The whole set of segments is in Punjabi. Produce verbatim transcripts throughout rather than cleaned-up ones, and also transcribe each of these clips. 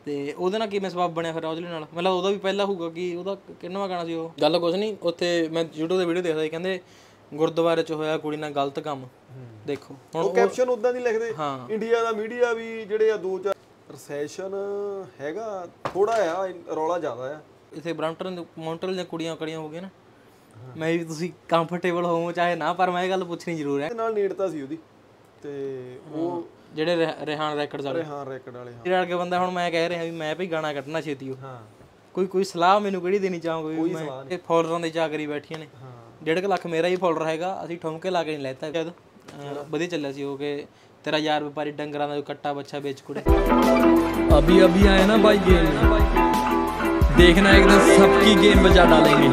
ਤੇ ਉਹਦੇ ਨਾਲ ਕਿਵੇਂ ਸਬੱਬ ਬਣਿਆ ਫਿਰ ਔਜਲੇ ਨਾਲ? ਮਤਲਬ ਉਹਦਾ ਵੀ ਪਹਿਲਾਂ ਹੋਊਗਾ ਕਿ ਉਹਦਾ ਕਿੰਨਵਾਂ ਗਾਣਾ ਸੀ ਉਹ? ਗੱਲ ਕੁਛ ਨਹੀਂ, ਉੱਥੇ ਮੈਂ YouTube 'ਤੇ ਵੀਡੀਓ ਦੇਖਦਾ ਸੀ, ਕਹਿੰਦੇ ਗੁਰਦੁਆਰੇ 'ਚ ਹੋਇਆ ਕੁੜੀ ਨਾਲ ਗਲਤ ਕੰਮ। ਦੇਖੋ ਹੁਣ ਉਹ ਕੈਪਸ਼ਨ ਉਦਾਂ ਦੀ ਲਿਖਦੇ। ਹਾਂ ਇੰਡੀਆ ਦਾ ਮੀਡੀਆ ਵੀ ਜਿਹੜੇ ਆ ਦੋ ਚਾਰ ਰਸੈਸ਼ਨ ਹੈਗਾ ਥੋੜਾ ਆ, ਰੌਲਾ ਜ਼ਿਆਦਾ ਆ ਇੱਥੇ ਬ੍ਰੈਂਪਟਨ ਮੌਂਟਰੀਅਲ ਦੀਆਂ ਕੁੜੀਆਂ ਕੜੀਆਂ ਹੋ ਗਈਆਂ ਨਾ, ਮੈਂ ਵੀ ਤੁਸੀਂ ਕੰਫਰਟੇਬਲ ਹੋਵੋ ਚਾਹੇ ਨਾ, ਪਰ ਮੈਂ ਇਹ ਗੱਲ ਪੁੱਛਣੀ ਜ਼ਰੂਰ ਹੈ। ਨਾਲ ਨੇੜਤਾ ਸੀ ਉਹਦੀ, ਤੇ ਉਹ ਜਿਹੜੇ ਰਿਹਾਨ ਰੈਕਡਸ ਵਾਲੇ ਰਿਹਾਨ ਰੈਕਡ ਵਾਲੇ ਜਿਹੜਾ ਕੇ ਬੰਦਾ ਹੁਣ ਮੈਂ ਕਹਿ ਰਿਹਾ ਵੀ ਮੈਂ ਵੀ ਗਾਣਾ ਕੱਢਣਾ ਛੇਤੀ। ਉਹ ਹਾਂ ਕੋਈ ਕੋਈ ਸਲਾਹ ਮੈਨੂੰ ਕਿਹੜੀ ਦੇਣੀ ਚਾਹੋਗੇ? ਕੋਈ ਮੈਂ ਸਲਾਹ ਇਹ ਫੋਲੋਅਰਾਂ ਦੀ ਚਾਕਰੀ ਬੈਠੀਆਂ ਨੇ, ਡੇਢ ਕੁ ਲੱਖ ਮੇਰਾ ਹੀ ਫੋਲੋਅਰ ਹੈਗਾ, ਅਸੀਂ ਠੁਮਕੇ ਲਾ ਕੇ ਨਹੀਂ ਲੈਤਾ ਜਦ ਵਧੀਆ ਚੱਲਿਆ ਸੀ ਉਹ ਕਿ ਤੇਰਾ ਯਾਰ ਵਪਾਰੀ ਡੰਗਰਾਂ ਦਾ ਕੱਟਾ ਬੱਚਾ ਵੇਚ ਕੁੜੇ। अभी अभी आए ना भाई गेम देखना, एकदम सबकी गेम बजा डालेंगे।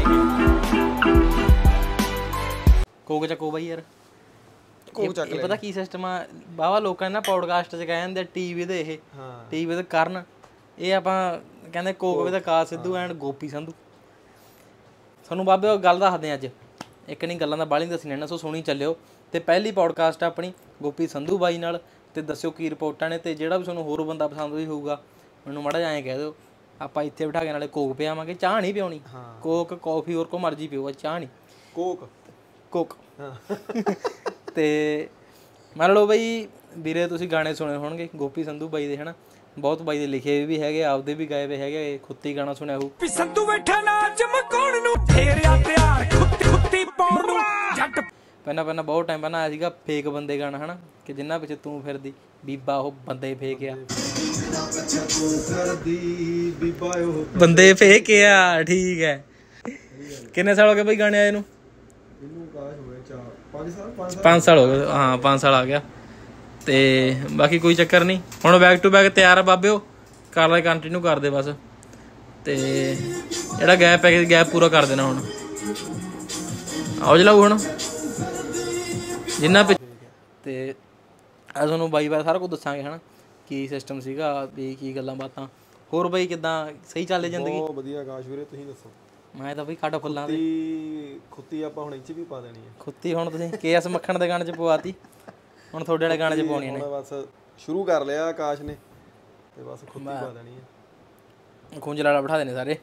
ਕੋਕ ਚੱਕੋ ਬਾਈ ਯਾਰ, ਇਹ ਪਤਾ ਕੀ ਸਿਸਟਮ ਆ ਬਾਵਾ ਲੋਕਾਂ ਨੇ ਨਾ ਪੋਡਕਾਸਟ 'ਚ ਕਹਿ ਜਾਂਦੇ ਟੀਵੀ ਦੇ, ਇਹ ਟੀਵੀ ਦੇ ਕਰਨ ਇਹ ਆਪਾਂ ਕਹਿੰਦੇ ਕੋਕ ਵੇ ਦਾ ਆਕਾਸ਼ ਸਿੱਧੂ ਐਂਡ ਗੋਪੀ ਸੰਧੂ। ਤੁਹਾਨੂੰ ਬਾਬੇ ਉਹ ਗੱਲ ਦੱਸਦੇ ਅੱਜ, ਇੱਕ ਨਹੀਂ ਗੱਲਾਂ ਦਾ ਬਾਹਲੀ ਦੱਸਣੀਆਂ ਨਾ, ਸੋ ਸੁਣੀ ਚੱਲਿਓ। ਤੇ ਪਹਿਲੀ ਪੋਡਕਾਸਟ ਆਪਣੀ ਗੋਪੀ ਸੰਧੂ ਬਾਈ ਨਾਲ, ਤੇ ਦੱਸਿਓ ਕੀ ਰਿਪੋਰਟਾਂ ਨੇ, ਤੇ ਜਿਹੜਾ ਵੀ ਤੁਹਾਨੂੰ ਹੋਰ ਬੰਦਾ ਪਸੰਦ ਵੀ ਹੋਊਗਾ ਮੈਨੂੰ ਮਾੜਾ ਜਿਹਾ ਐਂ ਕਹਿ ਦਿਓ, ਆਪਾਂ ਇੱਥੇ ਬਿਠਾ ਕੇ ਨਾਲੇ ਕੋਕ ਪਿਆਵਾਂਗੇ। ਚਾਹ ਨਹੀਂ ਪਿਆਉਣੀ, ਕੋਕ ਕੌਫੀ ਹੋਰ ਕੋ ਮਰਜ਼ੀ ਪਿਓ, ਚਾਹ ਨਹੀਂ, ਕੋਕ ਕੋਕ। ਤੇ ਮੰਨ ਲਓ ਬਈ ਵੀਰੇ ਤੁਸੀਂ ਗਾਣੇ ਸੁਣੇ ਹੋਣਗੇ ਗੋਪੀ ਸੰਧੂ ਬਾਈ ਦੇ, ਹਨਾ ਬਹੁਤ ਬਾਈ ਦੇ ਲਿਖੇ ਵੀ ਹੈਗੇ, ਆਪਦੇ ਵੀ ਗਾਏ ਵੇ ਹੈਗੇ, ਖੁੱਤੀ ਗਾਣਾ ਸੁਣਿਆ ਹੋਊ ਸੰਧੂ ਬੈਠਾ ਨਾ ਚਮਕਾਉਣ ਨੂੰ, ਫੇਰਿਆ ਤਿਆਰ ਖੁੱਤੀ ਖੁੱਤੀ ਪਾਉਣ ਨੂੰ ਜੱਟ। ਪਹਿਲਾਂ ਪਹਿਲਾਂ ਬਹੁਤ ਟਾਈਮ ਪਹਿਲਾਂ ਆਇਆ ਸੀਗਾ ਫੇਕ ਬੰਦੇ ਗਾਣਾ, ਹਨਾ ਕਿ ਜਿੰਨਾ ਪਿੱਛੇ ਤੂੰ ਫਿਰਦੀ ਬੀਬਾ ਉਹ ਬੰਦੇ ਫੇਕ ਆ, ਬੰਦੇ ਫੇਕ ਆ। ਠੀਕ ਹੈ, ਕਿੰਨੇ ਸਾਲ ਹੋ ਗਏ ਬਈ ਗਾਣੇ ਆਏ ਨੂੰ? ਪੰਜ ਸਾਲ ਹੋ ਗਏ, ਹਾਂ ਪੰਜ ਸਾਲ ਆ ਗਿਆ। ਤੇ ਬਾਕੀ ਕੋਈ ਚੱਕਰ ਨਹੀਂ, ਹੁਣ ਬੈਕ ਟੂ ਬੈਕ ਤਿਆਰ ਆ ਬਾਬਿਓ, ਕਰ ਲੈ ਕੰਟੀਨਿਊ ਕਰਦੇ ਬਸ। ਤੇ ਜਿਹੜਾ ਗੈਪ ਹੈ ਗੈਪ ਪੂਰਾ ਕਰ ਦੇਣਾ ਹੁਣ। ਆਓ ਜਲਾਓ ਹੁਣ ਜਿੰਨਾ ਪਿੱਛੇ। ਤੇ ਅੱਜ ਤੁਹਾਨੂੰ ਬਾਈ ਬਾਰੇ ਸਾਰਾ ਕੁਝ ਦੱਸਾਂਗੇ, ਹਨਾ ਕੀ ਸਿਸਟਮ ਸੀਗਾ ਵੀ ਕੀ ਗੱਲਾਂ ਬਾਤਾਂ। ਹੋਰ ਬਾਈ ਕਿੱਦਾਂ ਸਹੀ ਚੱਲ ਜ਼ਿੰਦਗੀ? ਬਹੁਤ ਵਧੀਆ ਆਕਾਸ਼ ਵੀਰੇ, ਤੁਸੀਂ ਦੱਸੋ? ਮੈਂ ਤਾਂ ਬਈ ਕੱਢ ਫੁੱਲਾਂ ਦੇ ਖੁੱਤੀ ਆਪਾਂ ਹੁਣ ਇੱਥੇ ਵੀ ਪਾ ਦੇਣੀ ਹੈ। ਖੁੱਤੀ ਹੁਣ ਤੁਸੀਂ ਕੇ ਐਸ ਮੱਖਣ ਦੇ ਗਾਣੇ 'ਚ ਪਵਾਤੀ, ਹੁਣ ਤੁਹਾਡੇ ਵਾਲੇ ਗਾਣੇ 'ਚ ਪਾਉਣੀਆਂ ਨੇ। ਬਸ ਸ਼ੁਰੂ ਕਰ ਲਿਆ ਆਕਾਸ਼ ਨੇ, ਤੇ ਬਸ ਖੁੱਤੀ ਪਾ ਦੇਣੀ ਹੈ। ਖੁੰਝਲ ਵਾਲਾ ਬਿਠਾ ਦੇਣੇ ਸਾਰੇ,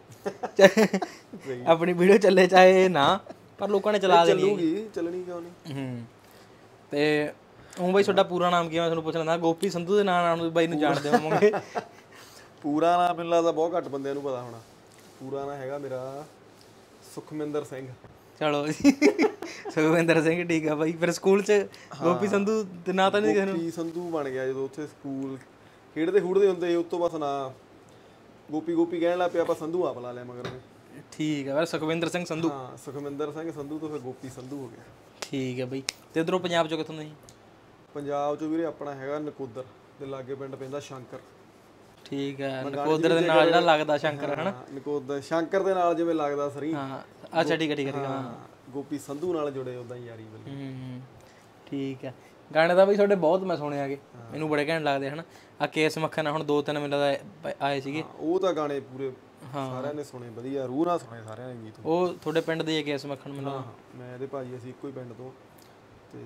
ਆਪਣੀ ਵੀਡੀਓ ਚੱਲੇ ਚਾਹੇ ਨਾ, ਪਰ ਲੋਕਾਂ ਨੇ ਚਲਾ ਦੇਣੀ, ਚੱਲੂਗੀ, ਚੱਲਣੀ ਕਿਉਂ ਨਹੀਂ। ਹੂੰ ਤੇ ਉਹ ਬਾਈ ਤੁਹਾਡਾ ਪੂਰਾ ਨਾਮ ਕੀ? ਮੈਂ ਤੁਹਾਨੂੰ ਪੁੱਛਣਾ ਨਾ, ਗੋਪੀ ਸੰਧੂ ਦੇ ਨਾਂ ਨਾਲ ਬਾਈ ਨੂੰ ਜਾਣਦੇ ਹੋਵੋਗੇ। ਪੂਰਾ ਨਾਮ ਮੈਨੂੰ ਲੱਗਦਾ ਬਹੁਤ ਘੱਟ ਬੰਦਿਆਂ ਨੂੰ ਪਤਾ ਹੋਣਾ। ਪੂਰਾ ਨਾਂ ਹੈਗਾ ਮੇਰਾ ਸੁਖਮਿੰਦਰ ਸਿੰਘ। ਚਲੋ ਜੀ ਸੁਖਵਿੰਦਰ ਸਿੰਘ, ਠੀਕ ਆ ਬਾਈ। ਫਿਰ ਸਕੂਲ 'ਚ ਗੋਪੀ ਸੰਧੂ ਦੇ ਨਾਂ ਤਾਂ ਨਹੀਂ ਕਿਸੇ ਨੂੰ? ਗੋਪੀ ਸੰਧੂ ਬਣ ਗਿਆ ਜਦੋਂ ਉੱਥੇ ਸਕੂਲ ਖੇਡਦੇ ਖੂਡਦੇ ਹੁੰਦੇ, ਉਸ ਤੋਂ ਬਸ ਨਾਂ ਗੋਪੀ ਗੋਪੀ ਕਹਿਣ ਲੱਗ ਪਿਆ, ਆਪਾਂ ਸੰਧੂ ਆਪ ਲਾ ਲਿਆ ਮਗਰ। ਠੀਕ ਆ, ਫਿਰ ਸੁਖਵਿੰਦਰ ਸਿੰਘ ਸੰਧੂ। ਹਾਂ ਸੁਖਮਿੰਦਰ ਸਿੰਘ ਸੰਧੂ ਤੋਂ ਫਿਰ ਗੋਪੀ ਸੰਧੂ ਹੋ ਗਿਆ। ਠੀਕ ਹੈ ਬਾਈ। ਤੇ ਇੱਧਰੋਂ ਪੰਜਾਬ 'ਚੋਂ ਕਿੱਥੋਂ ਤੁਸੀਂ? ਪੰਜਾਬ 'ਚੋਂ ਵੀਰੇ ਆਪਣਾ ਹੈਗਾ ਨਕੋਦਰ ਦੇ ਲਾਗੇ ਪਿੰਡ ਪੈਂਦਾ ਸ਼ੰਕਰ। ਠੀਕ ਹੈ, ਨਕੋਦਰ ਦੇ ਨਾਲ ਜਿਹੜਾ ਲੱਗਦਾ ਸ਼ੰਕਰ, ਹਨਾ ਨਕੋਦਰ ਸ਼ੰਕਰ ਦੇ ਨਾਲ ਜਿਵੇਂ ਲੱਗਦਾ ਸਰੀ। ਹਾਂ ਅੱਛਾ ਠੀਕ ਹੈ ਠੀਕ ਹੈ। ਹਾਂ ਗੋਪੀ ਸੰਧੂ ਨਾਲ ਜੁੜੇ ਉਦਾਂ ਯਾਰੀ ਬਲੀ। ਹੂੰ ਠੀਕ ਹੈ। ਗਾਣੇ ਤਾਂ ਬਈ ਤੁਹਾਡੇ ਬਹੁਤ ਮੈਂ ਸੁਣੇ ਹੈਗੇ, ਮੈਨੂੰ ਬੜੇ ਘੈਂਟ ਲੱਗਦੇ, ਹਨਾ ਆ ਕੇਸ ਮੱਖਣ ਹੁਣ ਦੋ ਤਿੰਨ ਮਿੰਟ ਦਾ ਆਏ ਸੀਗੇ, ਉਹ ਤਾਂ ਗਾਣੇ ਪੂਰੇ ਸਾਰਿਆਂ ਨੇ ਸੁਣੇ, ਵਧੀਆ ਰੂਹ ਨਾਲ ਸੁਣੇ ਸਾਰਿਆਂ ਨੇ ਗੀਤ। ਉਹ ਤੁਹਾਡੇ ਪਿੰਡ ਦੇ ਕੇਸ ਮੱਖਣ? ਮੈਨੂੰ ਮੈਂ ਇਹਦੇ ਭਾਜੀ ਅਸੀਂ ਇੱਕੋ ਹੀ ਪਿੰਡ ਤੋਂ। ਤੇ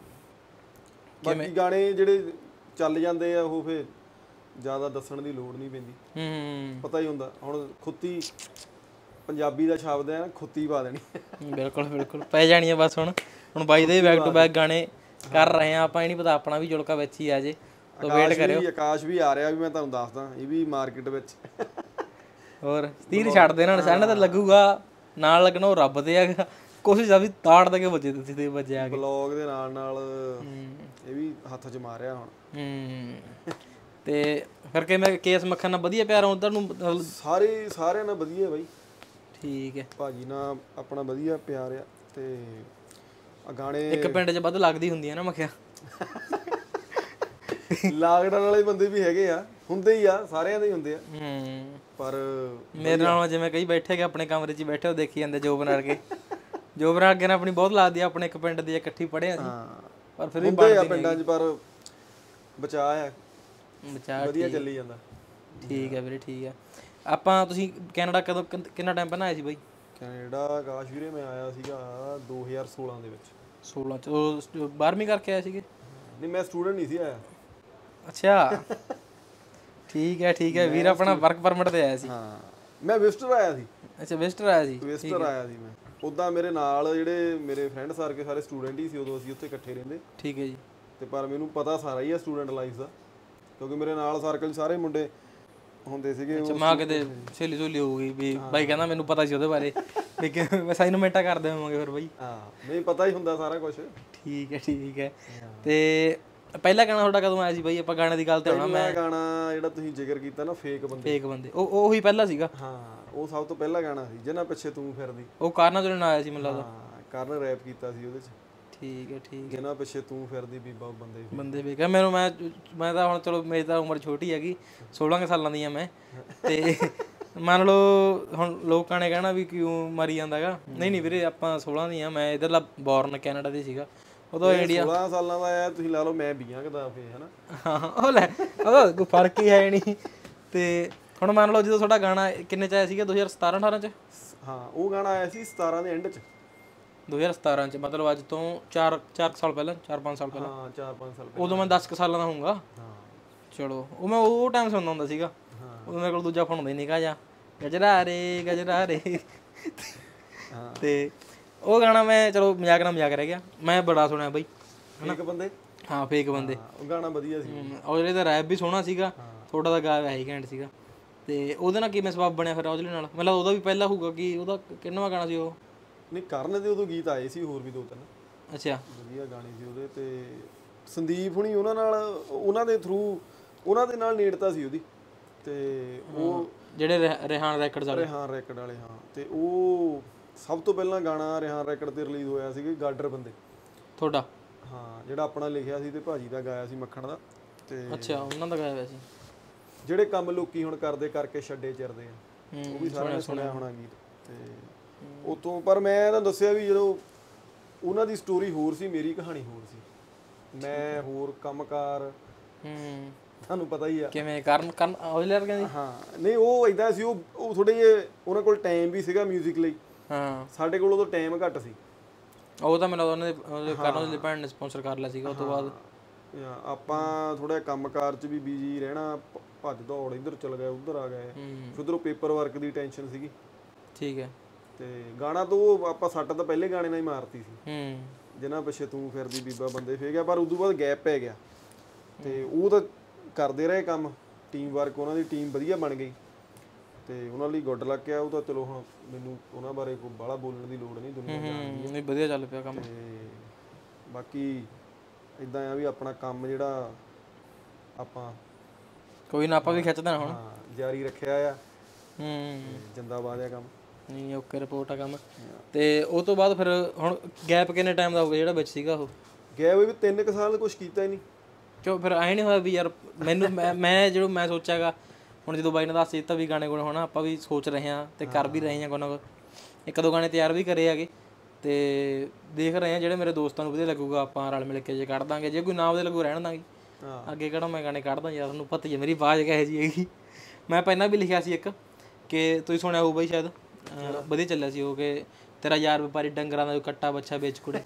ਬਾਕੀ ਗਾਣੇ ਜਿਹੜੇ ਚੱਲ ਜਾਂਦੇ ਆ ਉਹ ਫਿਰ ਜ਼ਿਆਦਾ ਦੱਸਣ ਦੀ ਲੋੜ ਨਹੀਂ ਪੈਂਦੀ, ਹੂੰ ਪਤਾ ਹੀ ਹੁੰਦਾ। ਹੁਣ ਖੁੱਤੀ ਪੰਜਾਬੀ ਦਾ ਸ਼ਬਦ ਹੈ ਨਾ, ਖੁੱਤੀ ਪਾ ਦੇਣੀ। ਬਿਲਕੁਲ ਬਿਲਕੁਲ ਪੈ ਜਾਣੀ ਹੈ ਬਸ। ਹੁਣ ਹੁਣ ਬਾਈ ਦੇ ਬੈਕ ਟੂ ਬੈਕ ਗਾਣੇ ਕਰ ਰਹੇ ਆ ਆਪਾਂ, ਇਹ ਨਹੀਂ ਪਤਾ ਆਪਣਾ ਵੀ ਜੁਲਕਾ ਵਿੱਚ ਹੀ ਆ ਜੇ, ਤਾਂ ਵੇਟ ਕਰਿਓ। ਆਕਾਸ਼ ਵੀ ਆ ਰਿਹਾ, ਵੀ ਮੈਂ ਤੁਹਾਨੂੰ ਦੱਸਦਾ, ਇਹ ਵੀ ਮਾਰਕੀਟ ਵਿੱਚ। ਹੋਰ ਤੀਰ ਛੱਡ ਦੇਣਾ, ਨਿਸ਼ਾਨਾ ਤਾਂ ਲੱਗੂਗਾ, ਨਾਲ ਲੱਗਣਾ ਉਹ ਰੱਬ ਤੇ ਹੈਗਾ। ਕੋਸ਼ਿਸ਼ ਆ ਵੀ ਤਾੜ ਦੇ ਕੇ ਵੱਜੇ, ਤੁਸੀਂ ਤੇ ਵੱਜਿਆ ਆ ਕੇ ਬਲੌਗ ਦੇ ਨਾਲ ਨਾਲ ਇਹ ਵੀ ਹੱਥ 'ਚ ਮਾਰਿਆ ਹੁਣ। ਹੂੰ ਤੇ ਫਿਰ ਕਿਵੇਂ ਕੇਸ ਮੱਖਣ ਨਾਲ ਵਧੀਆ ਪਿਆਰ ਉਧਰ ਨੂੰ? ਸਾਰੇ ਸਾਰਿਆਂ ਨਾਲ ਵਧੀਆ ਬਾਈ। ਠੀਕ ਹੈ, ਭਾਜੀ ਨਾਲ ਆਪਣਾ ਵਧੀਆ ਪਿਆਰ ਆ। ਤੇ ਆ ਗਾਣੇ ਇੱਕ ਪਿੰਡ 'ਚ ਵੱਧ ਲੱਗਦੀ ਹੁੰਦੀ ਆ ਨਾ ਮੱਖਿਆ। ਲਾਕਡਾਊਨ ਵਾਲੇ ਬੰਦੇ ਵੀ ਹੈਗੇ ਆ, ਹੁੰਦੇ ਹੀ ਆ, ਸਾਰਿਆਂ ਦੇ ਹੀ ਹੁੰਦੇ ਆ। ਹੂੰ ਪਰ ਮੇਰੇ ਨਾਲ ਜਿਵੇਂ ਕਈ ਬੈਠੇ ਗਏ ਆਪਣੇ ਕਮਰੇ 'ਚ ਬੈਠੇ, ਉਹ ਦੇਖੀ ਜਾਂਦੇ ਜੋ ਬਣਾ ਕੇ ਜੋ ਬਣਾ ਕੇ ਨਾ ਆਪਣੀ ਬਹੁਤ ਲੱਗਦੀ ਆ, ਆਪਣੇ ਇੱਕ ਪਿੰਡ ਦੀ ਇਕੱਠੀ ਪੜ੍ਹਿਆ ਸੀ, ਪਰ ਫਿਰ ਵੀ ਹੁੰਦੇ ਆ ਪਿੰਡਾਂ 'ਚ, ਪਰ ਬਚਾ ਆ, ਬਚਾ ਵਧੀਆ ਚੱਲੀ ਜਾਂਦਾ। ਠੀਕ ਹੈ ਵੀਰੇ ਠੀਕ ਹੈ। ਆਪਾਂ ਤੁਸੀਂ ਕੈਨੇਡਾ ਕਦੋਂ ਕਿੰਨਾ ਟਾਈਮ ਪਹਿਲਾਂ ਆਏ ਸੀ ਬਾਈ? ਕੈਨੇਡਾ ਆਕਾਸ਼ ਵੀਰੇ ਮੈਂ ਆਇਆ ਸੀਗਾ ਦੋ ਹਜ਼ਾਰ ਸੋਲਾਂ ਦੇ ਵਿੱਚ। ਸੋਲਾਂ 'ਚ ਉਹ ਬਾਰਵੀਂ ਕਰਕੇ ਆਏ ਸੀਗੇ? ਨਹੀਂ ਮੈਂ ਸਟੂਡੈਂਟ ਨਹੀਂ ਸੀ ਆਇਆ। ਅੱਛਾ ਠੀਕ ਹੈ ਠੀਕ ਹੈ ਵੀਰ ਆਪਣਾ ਵਰਕ ਪਰਮਿਟ ਤੇ ਆਇਆ ਸੀ। ਹਾਂ ਮੈਂ ਵਿਜ਼ਟਰ ਆਇਆ ਸੀ। ਅੱਛਾ ਵਿਜ਼ਟਰ ਆਇਆ ਸੀ। ਵਿਜ਼ਟਰ ਆਇਆ ਸੀ ਮੈਂ। ਉੱਦਾਂ ਮੇਰੇ ਨਾਲ ਜਿਹੜੇ ਮੇਰੇ ਫਰੈਂਡ ਸਰਕਲ ਸਾਰੇ ਸਟੂਡੈਂਟ ਹੀ ਸੀ ਉਦੋਂ, ਅਸੀਂ ਉੱਥੇ ਇਕੱਠੇ ਰਹਿੰਦੇ। ਠੀਕ ਹੈ ਜੀ। ਤੇ ਪਰ ਮੈਨੂੰ ਪਤਾ ਸਾਰਾ ਹੀ ਆ ਸਟੂਡੈਂਟ ਲਾਈਫ ਦਾ, ਕਿਉਂਕਿ ਮੇਰੇ ਨਾਲ ਸਰਕਲ ਸਾਰੇ ਮੁੰਡੇ ਹੁੰਦੇ ਸੀਗੇ। ਅੱਛਾ ਮਾਂ ਕਿਤੇ ਸਹੇਲੀ ਸਹੂਲੀ ਹੋ ਗਈ ਵੀ ਬਾਈ ਕਹਿੰਦਾ ਮੈਨੂੰ ਪਤਾ ਸੀ ਉਹਦੇ ਬਾਰੇ ਵੀ ਅਸਾਈਨਮੈਂਟਾਂ ਕਰਦੇ ਹੋਵਾਂਗੇ ਫਿਰ ਬਾਈ। ਹਾਂ ਨਹੀਂ ਪਤਾ ਹੀ ਹੁੰਦਾ ਸਾਰਾ ਕੁਝ। ਠੀਕ ਹੈ ਠੀਕ ਹੈ। ਤੇ ਪਹਿਲਾ ਗਾਣਾ ਤੁਹਾਡਾ ਕਦੋਂ ਆਇਆ ਸੀ ਬਾਈ? ਆਪਾਂ ਗਾਣੇ ਦੀ ਗੱਲ ਤੇ ਆਉਣਾ। ਮੈਂ ਗਾਣਾ ਜਿਹੜਾ ਤੁਸੀਂ ਜ਼ਿਕਰ ਕੀਤਾ ਨਾ ਫੇਕ ਬੰਦੇ, ਫੇਕ ਬੰਦੇ, ਉਹ ਉਹੀ ਪਹਿਲਾ ਸੀਗਾ। ਹਾਂ ਉਹ ਸਭ ਤੋਂ ਪਹਿਲਾ ਗਾਣਾ ਸੀ ਜਿਹਨਾਂ ਪਿੱਛੇ ਤੂੰ ਫਿਰਦੀ। ਉਹ ਕਾਰਨਾ ਤੋਂ ਆਇਆ ਸੀ ਮੈਨੂੰ ਲੱਗਦਾ। ਹਾਂ ਕਾਰਨ ਰੈਪ ਕੀਤਾ ਸੀ ਉਹਦੇ ਚ। ਠੀਕ ਹੈ ਠੀਕ ਹੈ। ਜਿਹਨਾਂ ਪਿੱਛੇ ਤੂੰ ਫਿਰਦੀ ਬੀਬਾ ਬੰਦੇ ਬੰਦੇ ਵੇਖ ਮੈਨੂੰ ਮੈਂ ਮੈਂ ਤਾਂ ਹੁਣ ਚਲੋ ਮੇਰੀ ਤਾਂ ਉਮਰ ਛੋਟੀ ਹੈਗੀ, ਸੋਲਾਂ ਕੁ ਸਾਲਾਂ ਦੀ ਆ ਮੈਂ। ਤੇ ਮੰਨ ਲਓ ਹੁਣ ਲੋਕਾਂ ਨੇ ਕਹਿਣਾ ਵੀ ਕਿਉਂ ਮਰੀ ਜਾਂਦਾ ਹੈਗਾ। ਨਹੀਂ ਨਹੀਂ ਵੀਰੇ ਆਪਾਂ ਸੋਲਾਂ ਦੀ ਆ, ਮੈਂ ਇੱਧਰਲਾ ਬੋਰਨ ਕੈਨੇਡਾ ਦੇ ਸੀਗਾ ਉਦੋਂ ਇੰਡੀਆ। ਸੋਲਾਂ ਸਾਲਾਂ ਦਾ ਆ ਤੁਸੀਂ ਲਾ ਲਓ, ਮੈਂ ਵੀਹਾਂ ਦਾ ਫੇ ਹਨਾ। ਹਾਂ ਉਹ ਲੈ ਉਹਦਾ ਕੋਈ ਫਰਕ ਹੀ ਹੈ ਨਹੀਂ। ਤੇ ਹੁਣ ਮੰਨ ਲਓ ਜਦੋਂ ਤੁਹਾਡਾ ਗਾਣਾ ਕਿੰਨੇ ਚ ਆਇਆ ਸੀਗਾ? ਦੋ ਹਜ਼ਾਰ ਸਤਾਰਾਂ ਅਠਾਰਾਂ ਚ? ਹਾਂ ਉਹ ਗਾਣਾ ਆਇਆ ਸੀ ਸਤਾਰਾਂ ਦੇ ਐਂਡ ਚ। ਦੋ ਹਜ਼ਾਰ ਸਤਾਰਾਂ ਚ ਮਤਲਬ ਅੱਜ ਤੋਂ ਚਾਰ ਚਾਰ ਸਾਲ ਪਹਿਲਾਂ, ਚਾਰ ਪੰਜ ਸਾਲ ਪਹਿਲਾਂ। ਹਾਂ ਚਾਰ ਪੰਜ ਸਾਲ ਪਹਿਲਾਂ। ਉਦੋਂ ਮੈਂ ਦਸ ਕੁ ਸਾਲਾਂ ਦਾ ਹੋਊਂਗਾ। ਹਾਂ ਚਲੋ ਉਹ ਮੈਂ ਉਹ ਟਾਈਮ ਸੁਣਦਾ ਹੁੰਦਾ ਸੀਗਾ। ਉਦੋਂ ਮੇਰੇ ਕੋਲ ਦੂਜਾ ਫੋਨ ਹੁੰਦਾ ਹੀ ਨਿੱਕਾ ਜਿਹਾ, ਗਜਰਾ ਰੇ ਗਜਰਾ ਰੇ। ਤੇ ਉਹ ਗਾਣਾ ਮੈਂ ਚਲੋ ਮਜ਼ਾਕ ਨਾਲ ਮਜ਼ਾਕ ਰਹਿ ਗਿਆ, ਮੈਂ ਬੜਾ ਸੁਣਿਆ ਬਈ। ਫੇਕ ਬੰਦੇ। ਹਾਂ ਫੇਕ ਬੰਦੇ, ਉਹ ਗਾਣਾ ਵਧੀਆ ਸੀ। ਉਹ ਜਿਹੜੇ ਦਾ ਰੈਪ ਵੀ ਸੋਹਣਾ ਸੀਗਾ, ਥੋੜਾ ਦਾ ਗਾ ਹੈ ਘੈਂਟ ਸੀਗਾ। ਤੇ ਉਹਦੇ ਨਾਲ ਕਿਵੇਂ ਸਬੱਬ ਬਣਿਆ ਫਿਰ ਔਜਲੇ ਨਾਲ? ਮਤਲਬ ਉਹਦਾ ਵੀ ਪਹਿਲਾਂ ਹੋਊਗਾ ਕਿ ਉਹਦਾ ਕਿੰਨਵਾਂ ਗਾਣਾ ਸੀ ਉਹ? ਨਹੀਂ ਕਰਨ ਦੇ ਉਦੋਂ ਗੀਤ ਆਏ ਸੀ ਹੋਰ ਵੀ ਦੋ ਤਿੰਨ। ਅੱਛਾ ਵਧੀਆ ਗਾਣੇ ਸੀ ਉਹਦੇ। ਤੇ ਸੰਦੀਪ ਹੁਣੀ ਉਹਨਾਂ ਨਾਲ, ਉਹਨਾਂ ਦੇ ਥਰੂ ਉਹਨਾਂ ਦੇ ਨਾਲ ਨੇੜਤਾ ਸੀ ਉਹਦੀ। ਤੇ ਉਹ ਜਿਹੜੇ ਰਿਹਾਨ ਰੈਕਡਸ ਵਾਲੇ। ਰਿਹਾਨ ਰੈਕਡ ਵਾਲੇ ਹਾਂ। ਤੇ ਉਹ ਸਭ ਤੋਂ ਪਹਿਲਾਂ ਗਾਣਾ ਰਿਹਾਨ ਰੈਕਡ ਤੇ ਰਿਲੀਜ਼ ਹੋਇਆ ਸੀ ਗਾਡਰ ਬੰਦੇ ਤੁਹਾਡਾ। ਹਾਂ ਜਿਹੜਾ ਆਪਣਾ ਲਿਖਿਆ ਸੀ ਤੇ ਭਾਜੀ ਦਾ ਗਾਇਆ ਸੀ ਮੱਖਣ ਦਾ। ਤੇ ਅੱਛਾ ਉਹਨਾਂ ਦਾ ਗਾਇਆ ਹੋਇਆ ਸੀ। ਜਿਹੜੇ ਕੰਮ ਲੋਕੀ ਹੁਣ ਕਰਦੇ ਕਰਕੇ ਛੱਡੇ ਚਿਰਦੇ ਆ, ਉਹ ਵੀ ਸਾਰਿਆਂ ਨੇ ਸੁਣਿਆ ਹੋਣਾ ਗੀਤ। ਤੇ ਉਤੋਂ ਪਰ ਮੈਂ ਤੁਹਾਨੂੰ ਦੱਸਿਆ ਵੀ ਜਦੋਂ ਉਹਨਾਂ ਦੀ ਸਟੋਰੀ ਹੋਰ ਸੀ, ਮੇਰੀ ਕਹਾਣੀ ਹੋਰ ਸੀ। ਮੈਂ ਹੋਰ ਕੰਮਕਾਰ, ਹੂੰ ਤੁਹਾਨੂੰ ਪਤਾ ਹੀ ਆ ਕਿਵੇਂ ਕਰਨ ਕਰਨ ਔਜਲੇ ਵਰਗੇ ਦੀ। ਹਾਂ ਨਹੀਂ ਉਹ ਇਦਾਂ ਸੀ, ਉਹ ਉਹ ਥੋੜੇ ਜਿਹੇ ਉਹਨਾਂ ਕੋਲ ਟਾਈਮ ਵੀ ਸੀਗਾ ਮਿਊਜ਼ਿਕ ਲਈ। ਹਾਂ ਸਾਡੇ ਕੋਲ ਉਦੋਂ ਟਾਈਮ ਘੱਟ ਸੀ। ਉਹ ਤਾਂ ਮੈਨੂੰ ਉਹਨਾਂ ਦੇ ਕਰਨ ਦੇ ਭੈਣ ਨੇ ਸਪਾਂਸਰ ਕਰ ਲਿਆ ਸੀਗਾ। ਉਸ ਤੋਂ ਬਾਅਦ ਆਪਾਂ ਥੋੜਾ ਕੰਮਕਾਰ 'ਚ ਵੀ ਬਿਜੀ ਰਹਿਣਾ, ਭੱਜ ਦੌੜ, ਇੱਧਰ ਚਲ ਗਏ ਉੱਧਰ ਆ ਗਏ, ਫਿਰ ਉੱਧਰੋਂ ਪੇਪਰ ਵਰਕ ਦੀ ਟੈਨਸ਼ਨ ਸੀਗੀ। ਠੀਕ ਹੈ। ਤੇ ਗਾਣਾ ਤੋਂ ਆਪਾਂ ਸੱਟ ਤਾਂ ਪਹਿਲੇ ਗਾਣੇ ਨਾਲ ਹੀ ਮਾਰਤੀ ਸੀ, ਹੂੰ ਜਿਹਨਾਂ ਪਿੱਛੇ ਤੂੰ ਫਿਰਦੀ ਬੀਬਾ ਬੰਦੇ ਫੇ ਗਿਆ। ਪਰ ਉਦੋਂ ਬਾਅਦ ਗੈਪ ਪੈ ਗਿਆ। ਤੇ ਉਹ ਤਾਂ ਕਰਦੇ ਰਹੇ ਕੰਮ, ਟੀਮ ਵਰਕ, ਉਹਨਾਂ ਦੀ ਟੀਮ ਵਧੀਆ ਬਣ ਗਈ। ਤੇ ਉਹਨਾਂ ਲਈ ਗੁੱਡ ਲੱਕ ਆ। ਉਹ ਤਾਂ ਚਲੋ ਹੁਣ ਮੈਨੂੰ ਉਹਨਾਂ ਬਾਰੇ ਕੋਈ ਬਾਹਲਾ ਬੋਲਣ ਦੀ ਲੋੜ ਨਹੀਂ, ਦੁਨੀਆ ਜਾਣਦੀ ਹੈ। ਨਹੀਂ ਵਧੀਆ ਚੱਲ ਪਿਆ ਕੰਮ। ਤੇ ਬਾਕੀ ਇੱਦਾਂ ਆ ਵੀ ਆਪਣਾ ਕੰਮ ਜਿਹੜਾ ਆਪਾਂ ਕੋਈ ਨਾ ਆਪਾਂ ਵੀ ਖਿੱਚਦਾ ਹੁਣ ਜਾਰੀ ਰੱਖਿਆ ਆ। ਹੂੰ ਜਿੰਦਾਬਾਦ ਆ ਕੰਮ। ਨਹੀਂ ਓਕੇ ਰਿਪੋਰਟ ਆ ਕੰਮ। ਤੇ ਉਹ ਤੋਂ ਬਾਅਦ ਫਿਰ ਹੁਣ ਗੈਪ ਕਿੰਨੇ ਟਾਈਮ ਦਾ ਹੋ ਗਿਆ ਜਿਹੜਾ ਵਿੱਚ ਸੀਗਾ? ਉਹ ਗੈਪ ਵੀ ਤਿੰਨ ਕੁ ਸਾਲ ਕੁਛ ਕੀਤਾ ਹੀ ਨਹੀਂ। ਕਿਉਂ ਫਿਰ ਐਂ ਨਹੀਂ ਹੋਇਆ ਵੀ ਯਾਰ ਮੈਨੂੰ ਮੈਂ ਜਦੋਂ ਮੈਂ ਸੋਚਿਆਗਾ ਹੁਣ ਜਦੋਂ ਬਾਈ ਨੇ ਦੱਸ ਦਿੱਤਾ ਵੀ ਗਾਣੇ ਗੁਣੇ ਹੋਣਾ, ਆਪਾਂ ਵੀ ਸੋਚ ਰਹੇ ਹਾਂ ਤੇ ਕਰ ਵੀ ਰਹੇ ਹਾਂ ਕੋਈ ਨਾ ਕੋਈ, ਇੱਕ ਦੋ ਗਾਣੇ ਤਿਆਰ ਵੀ ਕਰੇ ਹੈਗੇ। ਤੇ ਦੇਖ ਰਹੇ ਹਾਂ ਜਿਹੜੇ ਮੇਰੇ ਦੋਸਤਾਂ ਨੂੰ ਵਧੀਆ ਲੱਗੂਗਾ ਆਪਾਂ ਰਲ ਮਿਲ ਕੇ ਜੇ ਕੱਢ ਦਾਂਗੇ, ਜੇ ਕੋਈ ਨਾ ਵਧੀਆ ਲੱਗੂ ਰਹਿਣ ਦਾਂਗੇ। ਅੱਗੇ ਕਿਹੜਾ ਮੈਂ ਗਾਣੇ ਕੱਢਦਾ ਯਾਰ, ਤੁਹਾਨੂੰ ਪਤਾ ਹੀ ਹੈ ਮੇਰੀ ਆਵਾਜ਼ ਕਿਹੋ ਜਿਹੀ ਹੈਗੀ। ਮੈਂ ਪਹਿਲਾਂ ਵੀ ਲਿਖਿਆ ਸੀ ਇੱਕ ਕਿ ਤੁਸੀਂ ਸੁਣਿਆ ਹੋਊ ਬਾਈ ਸ਼ਾਇਦ, ਵਧੀਆ ਚੱਲਿਆ ਸੀ ਉਹ, ਕਿ ਤੇਰਾ ਯਾਰ ਵਪਾਰੀ ਡੰਗਰਾਂ ਦਾ ਕੱਟਾ ਬੱਚਾ ਵੇਚ ਕੁੜੇ।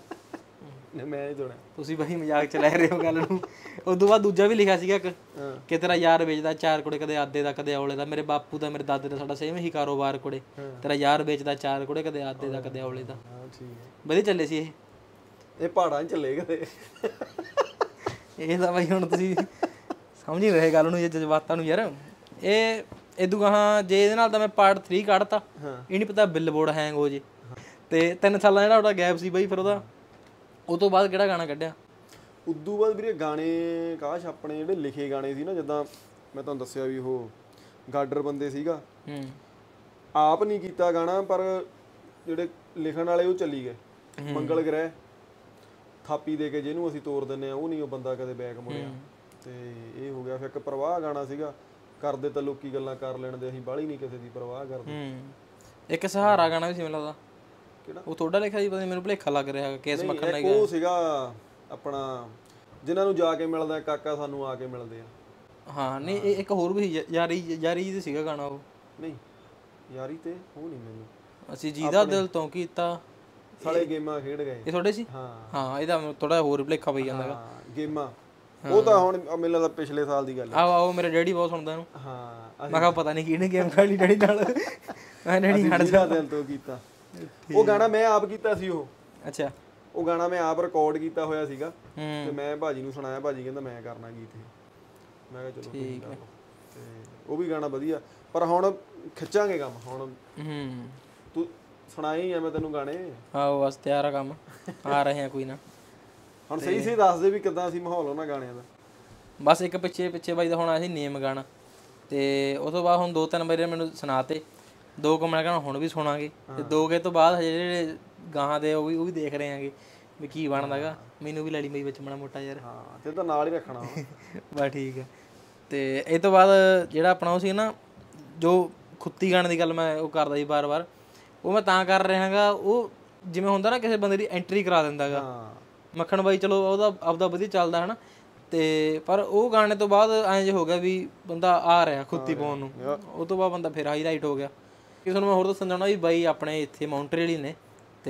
ਮੈਂ ਨਹੀਂ ਸੁਣਿਆ। ਤੁਸੀਂ ਬਾਈ ਮਜ਼ਾਕ ਚ ਲੈ ਰਹੇ ਹੋ ਗੱਲ ਨੂੰ। ਉਸ ਤੋਂ ਬਾਅਦ ਦੂਜਾ ਵੀ ਲਿਖਿਆ ਸੀਗਾ ਇੱਕ ਕਿ ਤੇਰਾ ਯਾਰ ਵੇਚਦਾ ਚਾਰ ਕੁੜੇ, ਕਦੇ ਆਦੇ ਦਾ ਕਦੇ ਔਲੇ ਦਾ। ਮੇਰੇ ਬਾਪੂ ਦਾ ਮੇਰੇ ਦਾਦੇ ਦਾ ਸਾਡਾ ਸੇਮ ਹੀ ਕਾਰੋਬਾਰ ਕੁੜੇ। ਤੇਰਾ ਯਾਰ ਵੇਚਦਾ ਚਾਰ ਕੁੜੇ, ਕਦੇ ਆਦੇ ਦਾ ਕਦੇ ਔਲੇ ਦਾ। ਵਧੀਆ ਚੱਲੇ ਸੀ ਇਹ। ਇਹ ਪਹਾੜਾਂ 'ਚ ਚੱਲੇ ਕਦੇ। ਇਹ ਤਾਂ ਬਾਈ ਹੁਣ ਤੁਸੀਂ ਸਮਝ ਨਹੀਂ ਰਹੇ ਗੱਲ ਨੂੰ, ਇਹ ਜਜ਼ਬਾਤਾਂ ਨੂੰ ਯਾਰ। ਇਹ ਇਦੋਂ ਗਾਹਾਂ ਜੇ ਇਹਦੇ ਨਾਲ ਤਾਂ ਮੈਂ ਪਾਰਟ ਥ੍ਰੀ ਕੱਢਤਾ, ਇਹ ਨਹੀਂ ਪਤਾ ਬਿਲਬੋਰਡ ਹੈਂਗ ਹੋ ਜੇ। ਤੇ ਤਿੰਨ ਸਾਲਾਂ ਜਿਹੜਾ ਉਹਦਾ ਗੈਪ ਸੀ ਬਾਈ, ਫਿਰ ਉਹਦਾ ਉਹ ਤੋਂ ਬਾਅਦ ਕਿਹੜਾ ਗਾਣਾ ਕੱਢਿਆ? ਉਦੋਂ ਬਾਅਦ ਵੀਰੇ ਗਾਣੇ ਕਾਸ਼ ਆਪਣੇ ਜਿਹੜੇ ਲਿਖੇ ਗਾਣੇ ਸੀ ਨਾ, ਜਿੱਦਾਂ ਮੈਂ ਤੁਹਾਨੂੰ ਦੱਸਿਆ ਵੀ ਉਹ ਗਾਡਰ ਬੰਦੇ ਸੀਗਾ, ਆਪ ਨਹੀਂ ਕੀਤਾ ਗਾਣਾ, ਪਰ ਜਿਹੜੇ ਲਿਖਣ ਵਾਲੇ ਉਹ ਚੱਲੀ ਗਏ। ਮੰਗਲ ਗ੍ਰਹਿ, ਥਾਪੀ ਦੇ ਕੇ ਜਿਹਨੂੰ ਅਸੀਂ ਤੋੜ ਦਿੰਦੇ ਆ, ਉਹ ਨਹੀਂ ਉਹ ਬੰਦਾ ਕਦੇ ਬੈਕ ਮੁੜਿਆ। ਤੇ ਇਹ ਹੋ ਗਿਆ। ਫਿਰ ਇੱਕ ਪ੍ਰਵਾਹ ਗਾਣਾ ਸੀਗਾ, ਕਰਦੇ ਤਾਂ ਲੋਕੀ ਗੱਲਾਂ ਕਰ ਲੈਣ ਦੇ, ਅਸੀਂ ਬਾਹਲੀ ਨਹੀਂ ਕਿਸੇ ਦੀ ਪ੍ਰਵਾਹ ਕਰਦੇ। ਇੱਕ ਸਹਾਰਾ ਗਾਣਾ ਵੀ ਸੀ ਮੈਨੂੰ ਲੱਗਦਾ। ਕਿਹੜਾ? ਉਹ ਤੁਹਾਡਾ ਲਿਖਿਆ ਸੀ? ਪਤਾ ਨਹੀਂ, ਮੈਨੂੰ ਭੁਲੇਖਾ ਲੱਗ ਰਿਹਾ। ਕੇਸ ਮੱਖਣ ਨਾਲ ਉਹ ਸੀਗਾ ਆਪਣਾ, ਜਿਨ੍ਹਾਂ ਨੂੰ ਜਾ ਕੇ ਮਿਲਦਾ ਕਾਕਾ ਸਾਨੂੰ ਆ ਕੇ ਮਿਲਦੇ ਆ। ਹਾਂ ਨਹੀਂ ਇਹ ਇੱਕ ਹੋਰ ਵੀ ਯਾਰੀ ਯਾਰੀ ਜੀ ਸੀਗਾ ਗਾਣਾ ਉਹ। ਨਹੀਂ ਯਾਰੀ ਤੇ ਉਹ ਨਹੀਂ ਮੈਨੂੰ। ਅਸੀਂ ਜਿਹਦਾ ਦਿਲ ਤੋਂ ਕੀਤਾ ਸਾਲੇ ਗੇਮਾਂ ਖੇਡ ਗਏ, ਇਹ ਤੁਹਾਡੇ ਸੀ? ਹਾਂ ਹਾਂ ਇਹਦਾ ਥੋੜਾ ਹੋਰ ਭੁਲੇਖਾ ਪਈ ਜਾਂਦਾ ਹੈਗਾ। ਗੇਮਾਂ ਉਹ ਤਾਂ ਹੁਣ ਮੈਨੂੰ ਲੱਗਦਾ ਪਿਛਲੇ ਸਾਲ ਦੀ ਗੱਲ ਆਹੋ ਆਹੋ ਮੇਰੇ ਡੈਡੀ ਬਹੁਤ ਸੁਣਦਾ ਇਹਨੂੰ। ਹਾਂ ਮੈਂ ਕਿਹਾ ਪਤਾ ਨਹੀਂ ਕਿਹਨੇ ਗੇਮ ਖੇਡੀ ਡੈਡੀ ਨਾਲ। ਮੈਂ ਡੈਡੀ ਹਟ ਜਾ ਦਿਲ ਤੋਂ ਕੀਤਾ ਉਹ ਗਾਣਾ, ਮੈਂ ਆਪ ਕੀਤਾ ਸੀ ਉਹ। ਅੱਛਾ ਉਹ ਗਾਣਾ ਮੈਂ ਆਪ ਰਿਕਾਰਡ ਕੀਤਾ ਹੋਇਆ ਸੀਗਾ ਤੇ ਮੈਂ ਭਾਜੀ ਨੂੰ ਸੁਣਾਇਆ, ਭਾਜੀ ਕਹਿੰਦਾ ਮੈਂ ਕਰਨਾ ਗੀਤ ਇਹ। ਮੈਂ ਕਿਹਾ ਚਲੋ ਠੀਕ ਹੈ। ਤੇ ਉਹ ਵੀ ਗਾਣਾ ਵਧੀਆ, ਪਰ ਹੁਣ ਖਿੱਚਾਂਗੇ ਕੰਮ ਹੁਣ। ਹੂੰ ਤੂੰ ਸੁਣਾਈ ਆ ਮੈਂ ਤੈਨੂੰ ਗਾਣੇ। ਆਹੋ ਬਸ ਤਿਆਰ ਆ ਕੰਮ, ਆ ਰਹੇ ਆ ਕੋਈ ਨਾ। ਹੁਣ ਸਹੀ ਸਹੀ ਦੱਸ ਦੇ ਵੀ ਕਿੱਦਾਂ ਸੀ ਮਾਹੌਲ ਉਹਨਾਂ ਗਾਣਿਆਂ ਦਾ। ਬਸ ਇੱਕ ਪਿੱਛੇ ਪਿੱਛੇ ਬਾਈ ਦਾ ਹੁਣ ਆਇਆ ਸੀ ਨੇਮ ਗਾਣਾ, ਤੇ ਉਹ ਤੋਂ ਬਾਅਦ ਹੁਣ ਦੋ ਤਿੰਨ ਵਾਰੀ ਮੈਨੂੰ ਸੁਣਾਤੇ। ਦੋ ਕੁ ਮੈਂ ਕਹਿਣਾ ਹੁਣ ਵੀ ਸੁਣਾਂਗੇ, ਤੇ ਦੋ ਕੇ ਤੋਂ ਬਾਅਦ ਹਜੇ ਜਿਹੜੇ ਗਾਹਾਂ ਦੇ ਉਹ ਵੀ ਉਹ ਵੀ ਦੇਖ ਰਹੇ ਆਂਗੇ ਵੀ ਕੀ ਬਣਦਾ ਗਾ। ਮੈਨੂੰ ਵੀ ਲੈ ਲਈ ਬਈ ਵਿੱਚ ਮਾੜਾ ਮੋਟਾ ਯਾਰ। ਹਾਂ ਤੇ ਤਾਂ ਨਾਲ ਹੀ ਰੱਖਣਾ ਬਸ ਠੀਕ ਹੈ। ਤੇ ਇਹ ਤੋਂ ਬਾਅਦ ਜਿਹੜਾ ਆਪਣਾ ਉਹ ਸੀ ਨਾ ਜੋ ਖੁੱਤੀ ਗਾਣੇ ਦੀ ਗੱਲ ਮੈਂ ਉਹ ਕਰਦਾ ਸੀ ਵਾਰ ਵਾਰ, ਉਹ ਮੈਂ ਤਾਂ ਕਰ ਰਿਹਾ ਗਾ। ਉਹ ਜਿਵੇਂ ਹੁੰਦਾ ਨਾ ਕਿਸੇ ਬੰਦੇ ਦੀ ਐਂਟਰੀ ਕਰਾ ਦਿੰਦਾ ਗਾ। ਮੱਖਣ ਬਾਈ ਚਲੋ ਉਹਦਾ ਆਪਦਾ ਵਧੀਆ ਚੱਲਦਾ ਹੈ ਨਾ, ਤੇ ਪਰ ਉਹ ਗਾਣੇ ਤੋਂ ਬਾਅਦ ਐਂ ਜੇ ਹੋ ਗਿਆ ਵੀ ਬੰਦਾ ਆ ਰਿਹਾ ਖੁੱਤੀ ਪਾਉਣ ਨੂੰ। ਉਹ ਤੋਂ ਬਾਅਦ ਬੰਦਾ ਫਿਰ ਹਾਈਲਾਈਟ ਹੋ ਗਿਆ। ਕਿਸੇ ਨੂੰ ਮੈਂ ਹੋਰ ਦੱਸਣ ਚਾਹੁੰਦਾ ਵੀ ਬਾਈ ਆਪਣੇ ਇੱਥੇ ਮਾਊਂਟਰੀਅਲ ਹੀ ਨੇ,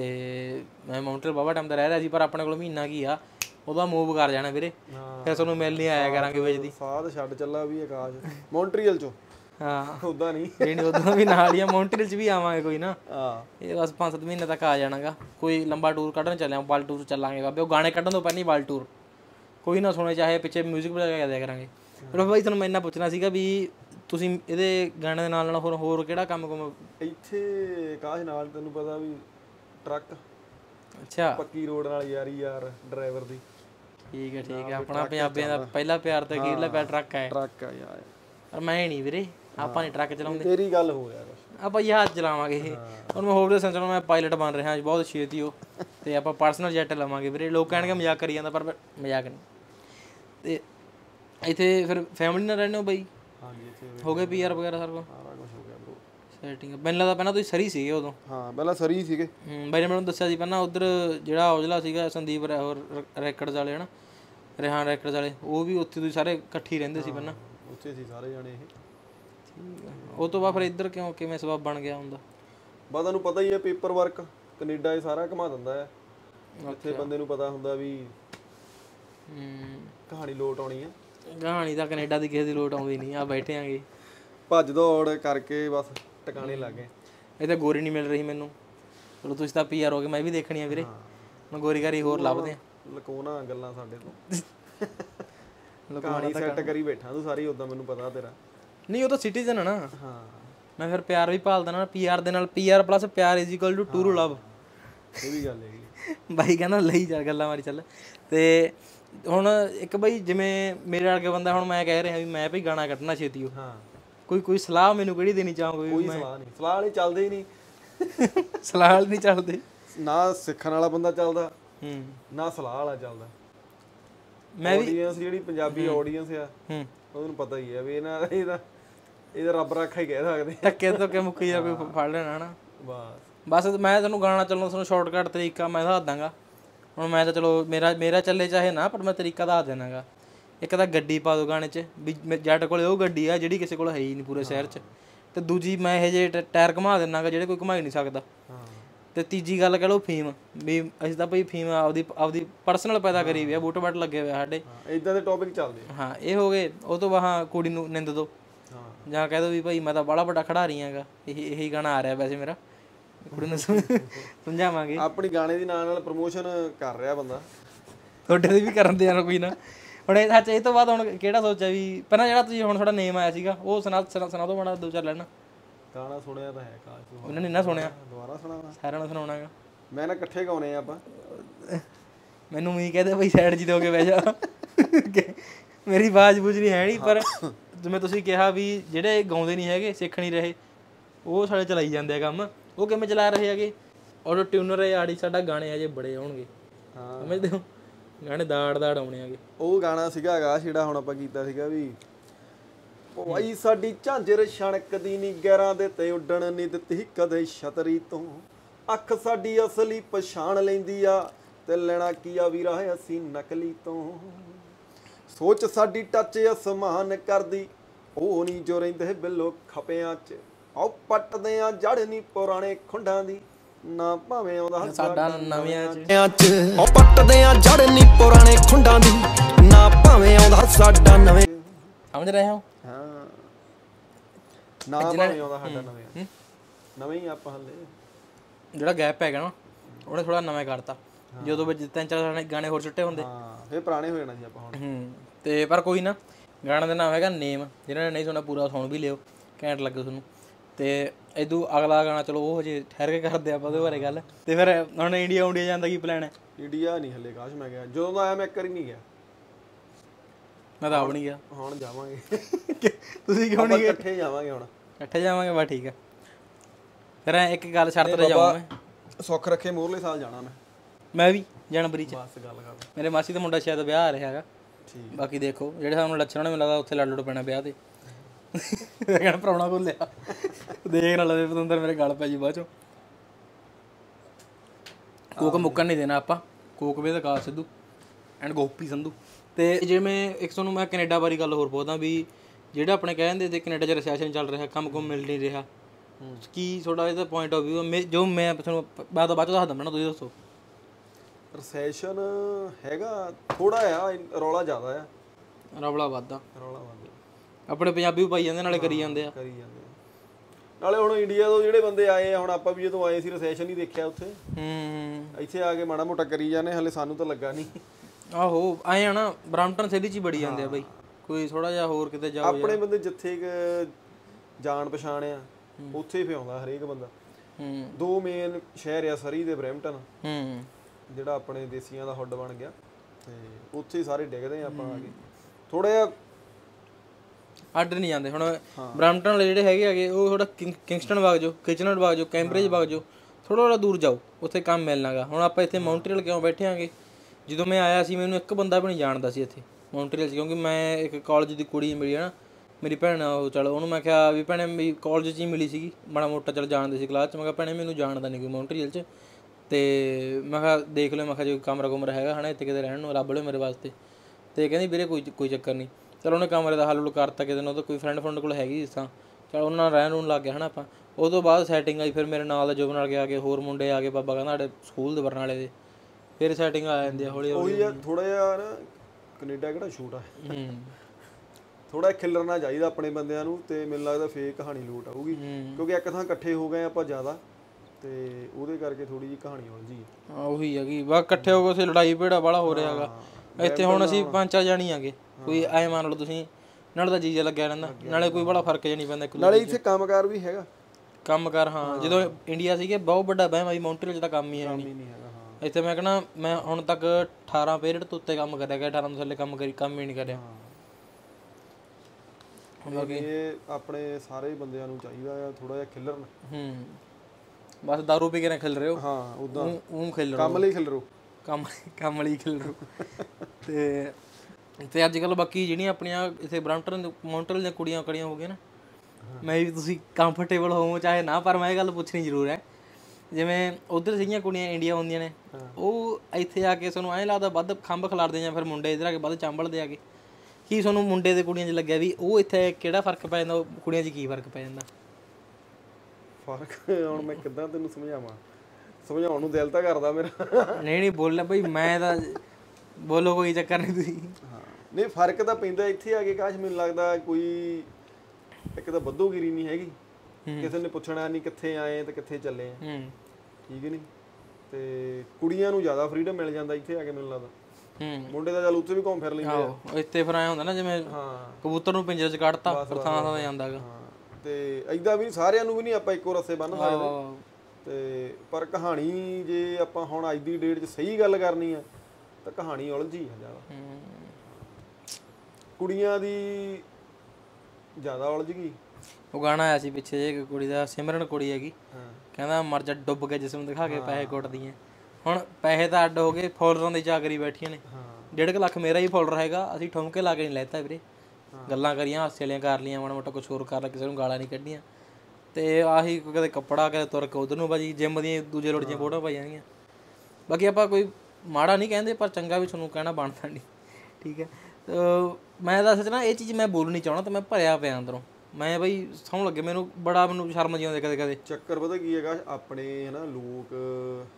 ਤੇ ਮੈਂ ਮਾਊਂਟਰੀਅਲ ਬਾਬਾ ਟਾਈਮ ਦਾ ਰਹਿ ਰਿਹਾ ਸੀ, ਪਰ ਆਪਣੇ ਕੋਲ ਮਹੀਨਾ ਕੀ ਆ ਉਹਦਾ ਮੂਵ ਕਰ ਜਾਣਾ ਵੀਰੇ। ਫਿਰ ਤੁਹਾਨੂੰ ਮਿਲ ਨਹੀਂ ਆਇਆ ਕਰਾਂਗੇ ਵਿੱਚ ਦੀ। ਸਾਧ ਛੱਡ ਚੱਲਾ ਵੀ ਆਕਾਸ਼ ਮਾਊਂਟਰੀਅਲ ਚੋਂ। ਹਾਂ ਉਦਾਂ ਨਹੀਂ ਇਹ ਨਹੀਂ ਉਦੋਂ ਵੀ ਨਾਲ ਹੀ ਆ, ਮਾਊਂਟਰੀਅਲ 'ਚ ਵੀ ਆਵਾਂਗੇ ਕੋਈ ਨਾ। ਹਾਂ ਇਹ ਬਸ ਪੰਜ ਸੱਤ ਮਹੀਨੇ ਤੱਕ ਆ ਜਾਣਾਗਾ। ਕੋਈ ਲੰਬਾ ਟੂਰ ਕੱਢਣ ਚੱਲਿਆ, ਵਰਲਡ ਟੂਰ ਚੱਲਾਂਗੇ ਬਾਬੇ। ਉਹ ਗਾਣੇ ਕੱਢਣ ਤੋਂ ਪਹਿਲਾਂ ਵਰਲਡ ਟੂਰ ਕੋਈ ਨਾ ਸੁਣੇ, ਚਾਹੇ ਪਿੱਛੇ ਮਿਊਜ਼ਿਕ ਵਜਾ ਕੇ ਦਿਆ ਕਰਾਂਗੇ। ਪਰ ਬਾਈ ਤੁਹਾਨੂੰ ਮੈਂ ਇੰਨਾ ਪੁੱਛਣਾ ਸੀਗਾ ਵੀ ਤੁਸੀਂ ਇਹਦੇ ਗਾਣੇ ਦੇ ਨਾਲ ਨਾਲ ਹੋਰ ਹੋਰ ਕਿਹੜਾ ਕੰਮ ਕੁਮ ਇੱਥੇ ਆਕਾਸ਼ ਨਾਲ? ਤੈਨੂੰ ਪਤਾ ਵੀ ਟਰੱਕ। ਅੱਛਾ ਪੱਕੀ ਰੋਡ ਨਾਲ ਯਾਰੀ ਯਾਰ ਡਰਾਈਵਰ ਦੀ। ਠੀਕ ਹੈ ਠੀਕ ਹੈ। ਆਪਣਾ ਪੰਜਾਬੀਆਂ ਦਾ ਪਹਿਲਾ ਪਿਆਰ ਤੇ ਅਖੀਰਲਾ ਪਿਆਰ ਟਰੱਕ ਹੈ। ਟਰੱਕ ਆ ਯਾਰ। ਪਰ ਮੈਂ ਨਹੀਂ ਵੀਰੇ, ਆਪਾਂ ਨਹੀਂ ਟਰੱਕ ਚਲਾਉਂਦੇ। ਤੇਰੀ ਗੱਲ ਹੋ ਯਾਰ, ਆਪਾਂ ਜਹਾਜ਼ ਚਲਾਵਾਂਗੇ ਇਹ। ਹੁਣ ਮੈਂ ਹੋਰ ਦੱਸਣਾ ਚਾਹੁੰਦਾ, ਮੈਂ ਪਾਇਲਟ ਬਣ ਰਿਹਾ ਬਹੁਤ ਛੇਤੀ ਉਹ, ਤੇ ਆਪਾਂ ਪਰਸਨਲ ਜੈਟ ਲਵਾਂਗੇ ਵੀਰੇ। ਲੋਕ ਕਹਿਣਗੇ ਮਜ਼ਾਕ ਕਰੀ ਜਾਂਦਾ, ਪਰ ਮਜ਼ਾਕ ਨਹੀਂ। ਤੇ ਇੱਥੇ ਫਿਰ ਫੈਮਿਲੀ ਨਾਲ ਰਹਿੰਦੇ ਹੋ ਬਾਈ? ਹਾਂਜੀ ਇੱਥੇ ਹੋ ਗਏ ਪੀ ਆਰ ਵਗੈਰਾ ਸਾਰਾ ਸਾਰਾ ਕੁਝ ਹੋ ਗਿਆ ਬ్రో। ਸੈਟਿੰਗ ਮੈਨੂੰ ਲੱਗਦਾ ਪਹਿਲਾਂ ਤੁਸੀਂ ਸਰੀ ਸੀਗੇ ਉਦੋਂ। ਹਾਂ ਪਹਿਲਾਂ ਸਰੀ ਸੀਗੇ। ਹੂੰ ਬਾਈ ਨੇ ਮੈਨੂੰ ਦੱਸਿਆ ਸੀ ਪਹਿਲਾਂ ਉਧਰ ਜਿਹੜਾ ਔਜਲਾ ਸੀਗਾ ਸੰਦੀਪ ਰੈਕਡਸ ਵਾਲੇ ਹਨਾ, ਰਿਹਾਨ ਰੈਕਡਸ ਵਾਲੇ, ਉਹ ਵੀ ਉੱਥੇ ਤੁਸੀਂ ਸਾਰੇ ਇਕੱਠੇ ਰਹਿੰਦੇ ਸੀ ਪਹਿਲਾਂ? ਉੱਥੇ ਸੀ ਸਾਰੇ ਜਾਣੇ ਇਹ। ਠੀਕ ਹੈ। ਉਹ ਤੋਂ ਬਾਅਦ ਫਿਰ ਇੱਧਰ ਕਿਉਂ ਕਿਵੇਂ ਸਬਬ ਬਣ ਗਿਆ ਹੁੰਦਾ? ਬਸ ਤੁਹਾਨੂੰ ਪਤਾ ਹੀ ਹੈ ਪੇਪਰ ਵਰਕ ਕੈਨੇਡਾ ਇਹ ਸਾਰਾ ਘੁਮਾ ਦਿੰਦਾ ਹੈ। ਇੱਥੇ ਬੰਦੇ ਨੂੰ ਪਤਾ ਹੁੰਦਾ ਵੀ ਹੂੰ ਕਹਾਣੀ ਲੋਟ ਆਉਣੀ ਹੈ। ਕਹਾਣੀ ਤਾਂ ਕੈਨੇਡਾ ਦੀ ਕਿਸੇ ਦੀ ਲੋਟ ਆਉਂਦੀ ਨਹੀਂ। ਆ ਬੈਠੇ ਆਂਗੇ ਭੱਜ ਦੌੜ ਕਰਕੇ ਬਸ ਟਿਕਾਣੇ ਲੱਗ ਗਏ। ਇੱਥੇ ਗੋਰੀ ਨਹੀਂ ਮਿਲ ਰਹੀ ਮੈਨੂੰ। ਚਲੋ ਤੁਸੀਂ ਤਾਂ ਪੀ ਆਰ ਹੋ ਗਏ, ਮੈਂ ਵੀ ਦੇਖਣੀ ਆ ਵੀਰੇ। ਹੁਣ ਗੋਰੀ ਗਾਰੀ ਹੋਰ ਲੱਭਦੇ ਆ। ਲਕੋਣਾ ਗੱਲਾਂ ਸਾਡੇ ਤੋਂ। ਕਹਾਣੀ ਸੈੱਟ ਕਰੀ ਬੈਠਾ ਤੂੰ ਸਾਰੀ। ਉਦਾਂ ਮੈਨੂੰ ਪਤਾ ਤੇਰਾ। ਨਹੀਂ ਉਹ ਤਾਂ ਸਿਟੀਜ਼ਨ ਆ ਨਾ। ਹਾਂ ਮੈਂ ਫਿਰ ਪਿਆਰ ਵੀ ਭਾਲਦਾ ਨਾ। ਪੀ ਆਰ ਦੇ ਨਾਲ ਪੀ ਆਰ ਪਲੱਸ ਪਿਆਰ is equal to two love. ਇਹ ਵੀ ਗੱਲ ਹੈਗੀ। ਬਾਈ ਕਹਿੰਦਾ ਲਈ ਚੱਲ ਗੱਲਾਂ ਮਾਰੀ ਚੱਲ। ਤੇ ਹੁਣ ਇੱਕ ਬਾਈ ਜਿਵੇਂ ਮੇਰੇ ਵਰਗਾ ਬੰਦਾ, ਹੁਣ ਮੈਂ ਕਹਿ ਰਿਹਾ ਵੀ ਮੈਂ ਵੀ ਗਾਣਾ ਕੱਢਣਾ ਛੇਤੀ। ਉਹ ਹਾਂ ਕੋਈ ਕੋਈ ਸਲਾਹ ਮੈਨੂੰ ਕਿਹੜੀ ਦੇਣੀ ਚਾਹੋਗੇ? ਕੋਈ ਸਲਾਹ ਨਹੀਂ। ਸਲਾਹ ਵਾਲੇ ਚੱਲਦੇ ਹੀ ਨਹੀਂ। ਸਲਾਹ ਨਹੀਂ ਚੱਲਦੇ ਨਾ ਸਿੱਖਣ ਵਾਲਾ ਬੰਦਾ ਚੱਲਦਾ, ਹੂੰ ਨਾ ਸਲਾਹ ਵਾਲਾ ਚੱਲਦਾ। ਮੈਂ ਵੀ ਆਡੀਅנס ਜਿਹੜੀ ਪੰਜਾਬੀ ਆਡੀਅנס ਆ, ਹੂੰ ਉਹਨੂੰ ਪਤਾ ਹੀ ਆ ਵੀ ਇਹਨਾਂ ਇਹਦਾ ਇਹਦਾ ਰੱਬ ਰਾਖਾ ਹੀ ਕਹਿ ਸਕਦੇ। ਧੱਕੇ ਤੋਂ ਕਿ ਮੁੱਕੀ ਜਾ ਕੋਈ ਫੜ ਲੈਣਾ ਨਾ। ਬਸ ਬਸ ਮੈਂ ਤੁਹਾਨੂੰ ਗਾਣਾ ਚੱਲਣ ਤੁਹਾਨੂੰ ਸ਼ਾਰਟਕਟ ਤਰੀਕਾ ਮੈਂ ਦੱਸ ਦਾਂਗਾ। ਹੁਣ ਮੈਂ ਤਾਂ ਚਲੋ ਮੇਰਾ ਮੇਰਾ ਚੱਲੇ ਚਾਹੇ ਨਾ, ਪਰ ਮੈਂ ਤਰੀਕਾ ਦੱਸ ਦੇਣਾਗਾ। ਇੱਕ ਤਾਂ ਗੱਡੀ ਪਾ ਦੋ ਗਾਣੇ 'ਚ ਵੀ ਜੱਟ ਕੋਲੇ ਉਹ ਗੱਡੀ ਆ ਜਿਹੜੀ ਕਿਸੇ ਕੋਲ ਹੈ ਹੀ ਨਹੀਂ ਪੂਰੇ ਸ਼ਹਿਰ 'ਚ। ਤੇ ਦੂਜੀ ਮੈਂ ਇਹ ਜਿਹੇ ਟਾਇਰ ਘੁਮਾ ਦਿੰਨਾਗਾ ਜਿਹੜੇ ਕੋਈ ਘੁਮਾ ਹੀ ਨਹੀਂ ਸਕਦਾ। ਤੇ ਤੀਜੀ ਗੱਲ ਕਹਿ ਲਓ ਫੀਮ, ਵੀ ਅਸੀਂ ਤਾਂ ਭਾਈ ਫੀਮ ਆਪਦੀ ਆਪਦੀ ਪਰਸਨਲ ਪੈਦਾ ਕਰੀ ਵੀ ਆ। ਬੂਟ ਬੱਟ ਲੱਗੇ ਹੋਏ ਸਾਡੇ। ਇਦਾਂ ਦੇ ਟੌਪਿਕ ਚੱਲਦੇ। ਹਾਂ ਇਹ ਹੋ ਗਏ। ਉਹ ਤੋਂ ਬਾਅਦ ਕੁੜੀ ਨੂੰ ਨਿੰਦ ਦੋ, ਜਾਂ ਕਹਿ ਦੋ ਵੀ ਭਾਈ ਮੈਂ ਤਾਂ ਬੜਾ ਵੱਡਾ ਖਿਡਾਰੀ ਆਂਗਾ। ਇਹੀ ਇਹੀ ਗਾਣਾ ਆ ਰਿਹਾ ਵੈਸੇ ਮੇਰਾ। ਕੁੜੀ ਨੂੰ ਸਮਝਾਵਾਂਗੇ। ਆਪਣੀ ਗਾਣੇ ਦੀ ਨਾਲ ਨਾਲ ਪ੍ਰਮੋਸ਼ਨ ਕਰ ਰਿਹਾ ਬੰਦਾ। ਤੁਹਾਡੇ ਦੇ ਵੀ ਕਰਨ ਦੇ ਯਾਰ ਕੋਈ ਨਾ। ਹੁਣ ਇਹ ਸੱਚ ਇਹ ਤੋਂ ਬਾਅਦ ਹੁਣ ਕਿਹੜਾ ਸੋਚਿਆ ਵੀ ਪਹਿਲਾਂ ਜਿਹੜਾ ਤੁਸੀਂ ਹੁਣ ਤੁਹਾਡਾ ਨੇਮ ਆਇਆ ਸੀਗਾ ਉਹ ਸੁਣਾ ਸੁਣਾ ਦੋ ਮਾੜਾ ਦੋ ਚਾਰ ਲੈਣਾ। ਗਾਣਾ ਸੁਣਿਆ ਤਾਂ ਹੈ ਕਾਸ਼ ਤੂੰ? ਉਹਨਾਂ ਨੇ ਨਾ ਸੁਣਿਆ। ਦੁਬਾਰਾ ਸੁਣਾਵਾ? ਸਾਰਿਆਂ ਨੂੰ ਸੁਣਾਉਣਾਗਾ ਮੈਂ ਨਾ ਇਕੱਠੇ ਗਾਉਣੇ ਆ ਆਪਾਂ। ਮੈਨੂੰ ਵੀ ਕਹਦੇ ਬਈ ਸਾਈਡ ਜੀ ਦੋਗੇ ਬਹਿ ਜਾ। ਮੇਰੀ ਆਵਾਜ਼ ਬੁਝ ਨਹੀਂ ਹੈ ਨਹੀਂ, ਪਰ ਜਿਵੇਂ ਤੁਸੀਂ ਕਿਹਾ ਵੀ ਜਿਹੜੇ ਗਾਉਂਦੇ ਨਹੀਂ ਹੈਗੇ, ਸਿੱਖ ਨਹੀਂ ਰਹੇ, ਉਹ ਸਾਡੇ ਚਲਾਈ ਜਾਂਦੇ ਆ ਕੰਮ। ਉਹ ਕਿਵੇਂ ਚਲਾ ਰਹੇ ਹੈਗੇ? ਆਟੋ ਟਿਊਨਰ ਆੜੀ ਸਾਡਾ ਗਾਣੇ ਅਜੇ ਬੜੇ ਆਉਣਗੇ। ਹਾਂ ਸਮਝਦੇ ਹੋ? ਗਾਣੇ ਦਾੜ ਦਾੜ ਆਉਣੇ ਹੈਗੇ। ਉਹ ਗਾਣਾ ਸੀਗਾ ਆਕਾਸ਼ ਜਿਹੜਾ ਹੁਣ ਆਪਾਂ ਕੀਤਾ ਸੀਗਾ ਵੀ ਭਾਈ ਸਾਡੀ ਝਾਂਜਰ ਛਣਕਦੀ ਨੀ ਗੈਰਾਂ ਦੇ ਤੇ ਉੱਡਣ ਨੀ ਦਿੱਤੀ ਕਦੇ ਛਤਰੀ ਤੋਂ। ਅੱਖ ਸਾਡੀ ਅਸਲੀ ਪਛਾਣ ਲੈਂਦੀ ਆ ਤੇ ਲੈਣਾ ਕੀ ਆ ਵੀਰਾ ਅਸੀਂ ਨਕਲੀ ਤੋਂ। ਸੋਚ ਸਾਡੀ ਟੱਚ ਅਸਮਾਨ ਕਰਦੀ, ਉਹ ਨੀ ਜੋ ਰਹਿੰਦੇ ਬਿੱਲੋ ਖਪਿਆਂ 'ਚ। ਆਓ ਪੱਟਦੇ ਆ ਜੜ ਨੀ ਪੁਰਾਣੇ ਖੁੰਡਾਂ ਦੀ, ਨਾ ਭਾਵੇਂ ਆਉਂਦਾ ਸਾਡਾ ਨਵਿਆਂ 'ਚ। ਉਹ ਪੱਟਦੇ ਆ ਜੜ ਨੀ ਪੁਰਾਣੇ ਖੁੰਡਾਂ ਦੀ, ਨਾ ਭਾਵੇਂ ਆਉਂਦਾ ਸਾਡਾ ਨਵੇਂ। ਸਮਝ ਰਹੇ ਹੋ? ਹਾਂ ਨਾ ਭਾਵੇਂ ਆਉਂਦਾ ਸਾਡਾ ਨਵੇਂ ਨਵੇਂ ਹੀ ਆਪਾਂ ਹਲੇ ਜਿਹੜਾ ਗੈਪ ਹੈਗਾ ਨਾ ਉਹਨੇ ਥੋੜਾ ਨਵੇਂ ਕਰਤਾ ਜਦੋਂ ਵਿੱਚ ਤਿੰਨ ਚਾਰ ਗਾਣੇ ਹੋਰ ਛੁੱਟੇ ਹੁੰਦੇ ਹਾਂ ਫੇਰ ਪੁਰਾਣੇ ਹੋ ਜਾਣਾ ਸੀ ਆਪਾਂ ਹੁਣ। ਹੂੰ ਤੇ ਪਰ ਕੋਈ ਨਾ ਗਾਣੇ ਦਾ ਨਾਮ ਹੈਗਾ ਨੇਮ, ਜਿਹਨਾਂ ਨੇ ਨਹੀਂ ਸੁਣਿਆ ਪੂਰਾ ਸੁਣ ਵੀ ਲਿਓ, ਘੈਂਟ ਲੱਗੇ ਤੁਹਾਨੂੰ। ਤੇ ਇਦੋਂ ਅਗਲਾ ਗਾਣਾ ਚਲੋ ਉਹ ਹਜੇ ਠਹਿਰ ਕੇ ਕਰਦੇ ਆਪਾਂ ਉਹਦੇ ਬਾਰੇ ਗੱਲ। ਤੇ ਫਿਰ ਹੁਣ ਇੰਡੀਆ ਇੰਡੀਆ ਜਾਂਦਾ ਕੀ ਪਲਾਨ ਹੈ? ਇੰਡੀਆ ਨਹੀਂ ਹਲੇ ਕਾਸ਼ ਮੈਂ ਗਿਆ, ਜਦੋਂ ਦਾ ਆਇਆ ਮੈਂ ਇੱਕ ਵਾਰੀ ਨਹੀਂ ਗਿਆ। ਮੈਂ ਤਾਂ ਆਪ ਨਹੀਂ ਗਿਆ। ਹੁਣ ਜਾਵਾਂਗੇ। ਤੁਸੀਂ ਕਿਉਂ ਨਹੀਂ ਗਏ? ਇਕੱਠੇ ਜਾਵਾਂਗੇ ਹੁਣ। ਇਕੱਠੇ ਜਾਵਾਂਗੇ ਬਸ ਠੀਕ ਆ। ਫਿਰ ਇੱਕ ਗੱਲ ਸ਼ਰਤ ਤੇ ਜਾਵਾਂ ਮੈਂ, ਸੁੱਖ ਰੱਖੇ ਮੋਰਲੇ ਸਾਲ ਜਾਣਾ ਮੈਂ ਮੈਂ ਵੀ ਜਨਵਰੀ ਚ। ਬਸ ਗੱਲ ਕਰ। ਮੇਰੇ ਮਾਸੀ ਦਾ ਮੁੰਡਾ ਸ਼ਾਇਦ ਵਿਆਹ ਆ ਰਿਹਾ ਹੈਗਾ। ਠੀਕ। ਬਾਕੀ ਦੇਖੋ ਜਿਹੜੇ ਸਾਨੂੰ ਲੱਛਣ ਮੈਨੂੰ ਲੱਗਦਾ ਉੱਥੇ ਲੜ ਲੁੜ ਪੈਣਾ ਵਿਆਹ ਤੇ। ਕਹਿਣਾ ਪ੍ਰਾਹੁਣਾ ਘੋਲਿਆ ਦੇਖ ਨਾ ਲਵੇ ਪਤੰਦਰ ਮੇਰੇ ਗਲ ਪੈ ਜੀ ਬਾਅਦ ਚੋਂ। ਕੋਕ ਮੁੱਕਣ ਨਹੀਂ ਦੇਣਾ ਆਪਾਂ। ਕੋਕ ਵੇ ਦਾ ਸਿੱਧੂ ਐਂਡ ਗੋਪੀ ਸੰਧੂ। ਤੇ ਜਿਵੇਂ ਇੱਕ ਤੁਹਾਨੂੰ ਮੈਂ ਕੈਨੇਡਾ ਬਾਰੇ ਗੱਲ ਹੋਰ ਪੁੱਛਦਾ ਵੀ ਜਿਹੜਾ ਆਪਣੇ ਕਹਿੰਦੇ ਤੇ ਕੈਨੇਡਾ 'ਚ ਰਿਸੈਸ਼ਨ ਚੱਲ ਰਿਹਾ, ਕੰਮ ਕੁਮ ਮਿਲ ਨਹੀਂ ਰਿਹਾ, ਕੀ ਤੁਹਾਡਾ ਇਹਦਾ ਪੁਆਇੰਟ ਆਫ ਵਿਊ ਜੋ ਮੈਂ ਤੁਹਾਨੂੰ ਬਾਅਦ ਤੋਂ ਬਾਅਦ ਦੱਸ ਦਵਾਂ ਨਾ, ਤੁਸੀਂ ਦੱਸੋ। ਰਿਸੈਸ਼ਨ ਹੈਗਾ ਥੋੜਾ ਆ, ਰੌਲਾ ਜ਼ਿਆਦਾ ਆ। ਰੌਲਾ ਵੱਧਦਾ ਰੌਲਾ ਵੱਧਦਾ ਆਪਣੇ ਪੰਜਾਬੀ ਵੀ ਪਾਈ ਜਾਂਦੇ ਨਾਲੇ ਕਰੀ ਜਾਂਦੇ ਆ ਕਰੀ ਜਾਂਦੇ ਆ ਨਾਲੇ। ਹੁਣ ਇੰਡੀਆ ਤੋਂ ਜਿਹੜੇ ਬੰਦੇ ਆਏ ਆ, ਹੁਣ ਆਪਾਂ ਵੀ ਜਦੋਂ ਆਏ ਸੀ ਰਿਸੈਸ਼ਨ ਹੀ ਦੇਖਿਆ ਉੱਥੇ। ਹੂੰ ਇੱਥੇ ਆ ਕੇ ਮਾੜਾ ਮੋਟਾ ਕਰੀ ਜਾਂਦੇ, ਹਲੇ ਸਾਨੂੰ ਤਾਂ ਲੱਗਾ ਨਹੀਂ। ਆਹੋ ਆਏ ਆ ਨਾ ਬ੍ਰਾਂਪਟਨ ਸਿਟੀ 'ਚ ਹੀ ਬੜੀ ਜਾਂਦੇ ਆ ਬਈ, ਕੋਈ ਥੋੜਾ ਜਿਹਾ ਹੋਰ ਕਿਤੇ ਜਾਓ। ਆਪਣੇ ਬੰਦੇ ਜਿੱਥੇ ਜਾਣ ਪਛਾਣ ਆ ਉੱਥੇ ਹੀ ਆਉਂਦਾ ਹਰੇਕ ਬੰਦਾ। ਹੂੰ ਦੋ ਮੇਨ ਸ਼ਹਿਰ ਆ ਸਰੀ ਤੇ ਬਰੈਂਪਟਨ, ਹੂੰ ਜਿਹੜਾ ਆਪਣੇ ਦੇਸੀਆਂ ਦਾ ਹੁੱਡ ਬਣ ਗਿਆ, ਤੇ ਉੱਥੇ ਹੀ ਸਾਰੇ ਡਿੱਗਦੇ ਆ ਆਪਾਂ ਆ ਕੇ। ਥੋੜਾ ਜਿਹਾ ਅੱਡ ਨਹੀਂ ਜਾਂਦੇ। ਹੁਣ ਬ੍ਰਾਂਪਟਨ ਵਾਲੇ ਜਿਹੜੇ ਹੈਗੇ ਹੈਗੇ ਉਹ ਥੋੜਾ ਕਿੰਗਸਟਨ ਵਗ ਜਾਓ, ਕਿਚਨਰ ਵਗ ਜਾਓ, ਕੈਂਬਰਿਜ ਵਗ ਜਾਓ, ਥੋੜਾ ਥੋੜਾ ਦੂਰ ਜਾਓ, ਉੱਥੇ ਕੰਮ ਮਿਲਣਾਗਾ। ਹੁਣ ਆਪਾਂ ਇੱਥੇ ਮੌਂਟਰੀਅਲ ਕਿਉਂ ਬੈਠੇ ਆਂਗੇ? ਜਦੋਂ ਮੈਂ ਆਇਆ ਸੀ ਮੈਨੂੰ ਇੱਕ ਬੰਦਾ ਵੀ ਨਹੀਂ ਜਾਣਦਾ ਸੀ ਇੱਥੇ ਮੌਂਟਰੀਅਲ 'ਚ, ਕਿਉਂਕਿ ਮੈਂ ਇੱਕ ਕਾਲਜ ਦੀ ਕੁੜੀ ਮਿਲੀ ਹੈ ਨਾ ਮੇਰੀ ਭੈਣ, ਉਹ ਚਲ ਉਹਨੂੰ ਮੈਂ ਕਿਹਾ ਵੀ ਭੈਣੇ ਵੀ ਕਾਲਜ 'ਚ ਹੀ ਮਿਲੀ ਸੀਗੀ, ਮਾੜਾ ਮੋਟਾ ਚੱਲ ਜਾਣਦੇ ਸੀ ਕਲਾਸ 'ਚ। ਮੈਂ ਕਿਹਾ ਭੈਣੇ ਮੈਨੂੰ ਜਾਣਦਾ ਨਹੀਂ ਕੋਈ ਮੌਂਟਰੀਅਲ 'ਚ, ਤੇ ਮੈਂ ਕਿਹਾ ਦੇਖ ਲਿਓ, ਮੈਂ ਕਿਹਾ ਜੇ ਕਮਰਾ ਕੁਮਰਾ ਹੈਗਾ ਹੈ ਨਾ ਇੱਥੇ ਕਿਤੇ ਰਹਿਣ ਨੂੰ ਲੱਭ ਲਿਓ ਮੇਰੇ ਵਾਸਤੇ। ਤੇ ਕਹਿੰਦੀ ਵੀਰੇ ਕੋਈ ਕੋਈ ਚੱਕਰ ਨਹੀਂ। ਚਲ ਉਹਨੇ ਕਮਰੇ ਦਾ ਹੱਲ ਹੁੱਲ ਕਰਤਾ ਕਿਤੇ ਨਾ, ਉਹਦਾ ਕੋਈ ਫਰੈਂਡ ਫਰੈਂਡ ਕੋਲ ਹੈਗੀ ਜਿਸ ਤਰ੍ਹਾਂ, ਚਲ ਉਹਨਾਂ ਨਾਲ ਰਹਿਣ ਰੂਣ ਲੱਗ ਗਿਆ ਹੈ ਨਾ ਆਪਾਂ। ਉਹ ਤੋਂ ਬਾਅਦ ਸੈਟਿੰਗ ਆਈ, ਫਿਰ ਮੇਰੇ ਨਾਲ ਦੇ ਜੁਬ ਨਾਲ ਆ ਕੇ ਹੋਰ ਮੁੰਡੇ ਆ ਗਏ, ਬਾਬਾ ਕਹਿੰਦਾ ਸਾਡੇ ਸਕੂਲ ਦੇ ਬਰਨਾਲੇ ਦੇ, ਫਿਰ ਸੈਟਿੰਗ ਆ ਜਾਂਦੀ ਆ ਹੌਲੀ ਹੌਲੀ। ਉਹੀ ਥੋੜਾ ਜਿਹਾ ਨਾ ਕੈਨੇਡਾ ਕਿਹੜਾ ਛੋਟਾ, ਹੂੰ ਥੋੜਾ ਖਿਲਰਨਾ ਚਾਹੀਦਾ ਆਪਣੇ ਬੰਦਿਆਂ ਨੂੰ, ਤੇ ਮੈਨੂੰ ਲੱਗਦਾ ਫੇਰ ਕਹਾਣੀ ਲੋਟ ਆਊਗੀ। ਕਿਉਂਕਿ ਇੱਕ ਥਾਂ ਇਕੱਠੇ ਹੋ ਗਏ ਆਪਾਂ ਜ਼ਿਆਦਾ, ਤੇ ਉਹਦੇ ਕਰਕੇ ਥੋੜੀ ਜਿਹੀ ਕਹਾਣੀ ਉਲਝੀ ਹੈ। ਉਹੀ ਹੈਗੀ ਬਸ ਇਕੱਠੇ ਹੋ ਗਏ ਉੱਥੇ ਲੜਾਈ ਭੇੜਾ ਵਾਲਾ ਹੋ ਰਿਹਾ ਹੈਗਾ। ਇੱਥੇ ਹੁਣ ਅਸੀਂ ਪੰਜ ਚਾਰ ਜਾਣੀ ਆਗੇ, ਕੋਈ ਐ ਮੰਨ ਲਓ ਤੁਸੀਂ, ਨਾਲੇ ਤਾਂ ਜੀਜਾ ਲੱਗਿਆ ਰਹਿੰਦਾ, ਨਾਲੇ ਕੋਈ ਬੜਾ ਫਰਕ ਜਿਹਾ ਨਹੀਂ ਪੈਂਦਾ ਇੱਕ ਨਾਲੇ ਇੱਥੇ ਕੰਮਕਾਰ ਵੀ ਹੈਗਾ। ਕੰਮ ਕਰ ਹਾਂ, ਜਦੋਂ ਇੰਡੀਆ ਸੀਗੇ ਬਹੁਤ ਵੱਡਾ ਵਹਿਮ ਆ ਮੌਂਟਰੀਅਲ 'ਚ ਤਾਂ ਕੰਮ ਹੀ ਹੈ ਨਹੀਂ ਹੈਗਾ। ਇੱਥੇ ਮੈਂ ਕਹਿੰਦਾ ਮੈਂ ਹੁਣ ਤੱਕ ਅਠਾਰਾਂ ਪੀਰੀਅਡ ਤੋਂ ਉੱਤੇ ਕੰਮ ਕਰਿਆ ਗਿਆ, ਅਠਾਰਾਂ ਤੋਂ ਥੱਲੇ ਕੰਮ ਕਰੀ ਕੰਮ ਹੀ ਨਹੀਂ ਕਰਿਆ। ਇਹ ਆਪਣੇ ਸਾਰੇ ਬੰਦਿਆਂ ਨੂੰ ਚਾਹੀਦਾ ਆ ਥੋੜਾ ਜਿਹਾ ਖਿਲਰਨ। ਹੂੰ ਬਸ ਦਾਰੂ ਪੀ ਕੇ ਨਾ ਖਿਲ ਰਹੇ ਹੋ। ਹਾਂ ਉਦਾਂ ਉਹ ਖਿਲ ਕੰਮ ਲਈ ਖਿਲਰੋ, ਕੰਮ ਕੰਮ ਲਈ ਖਿਲਰੋ। ਤੇ ਤੇ ਅੱਜ ਕੱਲ੍ਹ ਬਾਕੀ ਜਿਹੜੀਆਂ ਆਪਣੀਆਂ ਇੱਥੇ ਬ੍ਰਾਂਪਟਨ ਮੌਂਟਰੀਅਲ ਦੀਆਂ ਕੁੜੀਆਂ ਕੜੀਆਂ ਹੋ ਗਈਆਂ ਨਾ, ਮੈਂ ਵੀ ਤੁਸੀਂ ਕੰਫਰਟੇਬਲ ਹੋਵੋ ਚਾਹੇ ਨਾ, ਪਰ ਮੈਂ ਇਹ ਗੱਲ ਪੁੱਛਣੀ ਜ਼ਰੂਰ ਹੈ। ਜਿਵੇਂ ਉੱਧਰ ਸੀਗੀਆਂ ਕੁੜੀਆਂ ਇੰਡੀਆ ਹੁੰਦੀਆਂ ਨੇ, ਉਹ ਇੱਥੇ ਆ ਕੇ ਤੁਹਾਨੂੰ ਐਂ ਲੱਗਦਾ ਵੱਧ ਖੰਭ ਖਿਲਾਰਦੇ ਜਾਂ ਫਿਰ ਮੁੰਡੇ ਇੱਧਰ ਆ ਕੇ ਵੱਧ ਚਾਂਬਲਦੇ ਆ ਕੇ, ਕੀ ਤੁਹਾਨੂੰ ਮੁੰਡੇ ਤੇ ਕੁੜੀਆਂ 'ਚ ਲੱਗਿਆ ਵੀ ਉਹ ਇੱਥੇ ਕਿਹੜਾ ਫਰਕ ਪੈ ਜਾਂਦਾ, ਕੁੜੀਆਂ 'ਚ ਕੀ ਫਰਕ ਪੈ ਜਾਂਦਾ? ਫਰਕ ਹੁਣ ਮੈਂ ਕਿੱਦਾਂ ਤੈਨੂੰ ਸਮਝਾਵਾਂ, ਸਮਝਾਉਣ ਨੂੰ ਦਿਲ ਤਾਂ ਕਰਦਾ ਮੇਰਾ। ਨਹੀਂ ਨਹੀਂ ਬੋਲ ਬਈ, ਮੈਂ ਤਾਂ ਬੋਲੋ ਕੋਈ ਚੱਕਰ ਨਹੀਂ ਤੁਸੀਂ। ਹਾਂ ਨਹੀਂ ਫਰਕ ਤਾਂ ਪੈਂਦਾ ਇੱਥੇ ਆ ਕੇ ਕਾਸ਼। ਮੈਨੂੰ ਲੱਗਦਾ ਕੋਈ ਇੱਕ ਤਾਂ ਬੱਦੋਗਿਰੀ ਨਹੀਂ ਹੈਗੀ, ਕਿਸੇ ਨੇ ਪੁੱਛਣਾ ਨਹੀਂ ਕਿੱਥੇ ਆਏ ਤੇ ਕਿੱਥੇ ਚੱਲੇ ਆ, ਠੀਕ ਨਹੀਂ। ਤੇ ਕੁੜੀਆਂ ਨੂੰ ਜ਼ਿਆਦਾ ਫਰੀडम ਮਿਲ ਜਾਂਦਾ ਇੱਥੇ ਆ ਕੇ ਮੈਨੂੰ ਲੱਗਦਾ। ਮੁੰਡੇ ਤਾਂ ਚੱਲ ਉੱਥੇ ਵੀ ਘੁੰਮ ਫਿਰ ਲੈਂਦੇ ਆ, ਇੱਥੇ ਫਿਰ ਐ ਹੁੰਦਾ ਨਾ ਜਿਵੇਂ ਕਬੂਤਰ ਨੂੰ ਪਿੰਜਰੇ 'ਚ ਕੱਢਤਾ ਫਿਰ ਥਾਂ ਥਾਂ ਜਾਂਦਾ ਗਾ। ਤੇ ਏਦਾਂ ਵੀ ਸਾਰਿਆਂ ਨੂੰ ਵੀ ਨਹੀਂ ਆਪਾਂ ਇੱਕੋ ਰਸੇ ਬੰਨ੍ਹ ਸਕਦੇ। ਤੇ ਪਰ ਕਹਾਣੀ ਜੇ ਆਪਾਂ ਹੁਣ ਅੱਜ ਦੀ ਡੇਟ 'ਚ ਸਹੀ ਗੱਲ ਕਰਨੀ ਆ ਤਾਂ ਕਹਾਣੀ ਉਲਝੀ ਆ ਜ਼ਿਆਦਾ, ਕੁੜੀਆਂ ਦੀ ਜ਼ਿਆਦਾ ਉਲਝ ਗਈ। ਉਹ ਗਾਣਾ ਆਇਆ ਸੀ ਪਿੱਛੇ ਜੇ ਕੁੜੀ ਦਾ, ਸਿਮਰਨ ਕੁੜੀ ਹੈਗੀ, ਕਹਿੰਦਾ ਮਰ ਜਾ ਡੁੱਬ ਕੇ ਜਿਸਮ ਦਿਖਾ ਕੇ ਪੈਸੇ ਕੁੱਟਦੀਆਂ। ਹੁਣ ਪੈਸੇ ਤਾਂ ਅੱਡ ਹੋ ਗਏ, ਫੋਲੋਅਰਾਂ ਦੀ ਚਾਕਰੀ ਬੈਠੀਆਂ ਨੇ। ਡੇਢ ਕੁ ਲੱਖ ਮੇਰਾ ਹੀ ਫੋਲੋਅਰ ਹੈਗਾ, ਅਸੀਂ ਠੁਮਕੇ ਲਾ ਕੇ ਨਹੀਂ ਲੈਤਾ ਵੀਰੇ, ਗੱਲਾਂ ਕਰੀਆਂ ਹਾਸੇ ਵਾਲੀਆਂ ਕਰ ਲਈਆਂ, ਮਾੜਾ ਮੋਟਾ ਕੁਛ ਹੋਰ ਕਰ ਲਿਆ, ਕਿਸੇ ਨੂੰ ਗਾਲਾਂ ਨਹੀਂ ਕੱਢੀਆਂ। ਤੇ ਆਹੀ ਕਦੇ ਕੱਪੜਾ ਕਦੇ ਤੁਰ ਕੇ ਉਧਰ ਨੂੰ ਭਾਜੀ ਜਿੰਮ ਦੀਆਂ ਦੂਜੇ ਰੋਡ ਦੀਆਂ ਫੋਟੋਆਂ ਪਾਈ ਜਾਂਦੀਆਂ। ਬਾਕੀ ਆਪਾਂ ਕੋਈ ਮਾੜਾ ਨਹੀਂ ਕਹਿੰਦੇ, ਪਰ ਚੰਗਾ ਵੀ ਤੁਹਾਨੂੰ ਕਹਿਣਾ ਬਣਦਾ ਨਹੀਂ, ਠੀਕ ਹੈ। ਮੈਂ ਤਾਂ ਅਸਲ 'ਚ ਨਾ ਇਹ ਚੀਜ਼ ਮੈਂ ਬੋਲਣੀ ਚਾਹੁੰਦਾ, ਤਾਂ ਮੈਂ ਭਰਿਆ ਪਿਆ ਅੰਦਰੋਂ। ਮੈਂ ਬਈ ਸੌਣ ਲੱਗੇ ਮੈਨੂੰ ਬੜਾ ਮੈਨੂੰ ਸ਼ਰਮ ਜਿਹੀ ਆਉਂਦੀ ਕਦੇ ਕਦੇ। ਚੱਕਰ ਪਤਾ ਕੀ ਹੈਗਾ ਆਪਣੇ ਹੈ ਨਾ, ਲੋਕ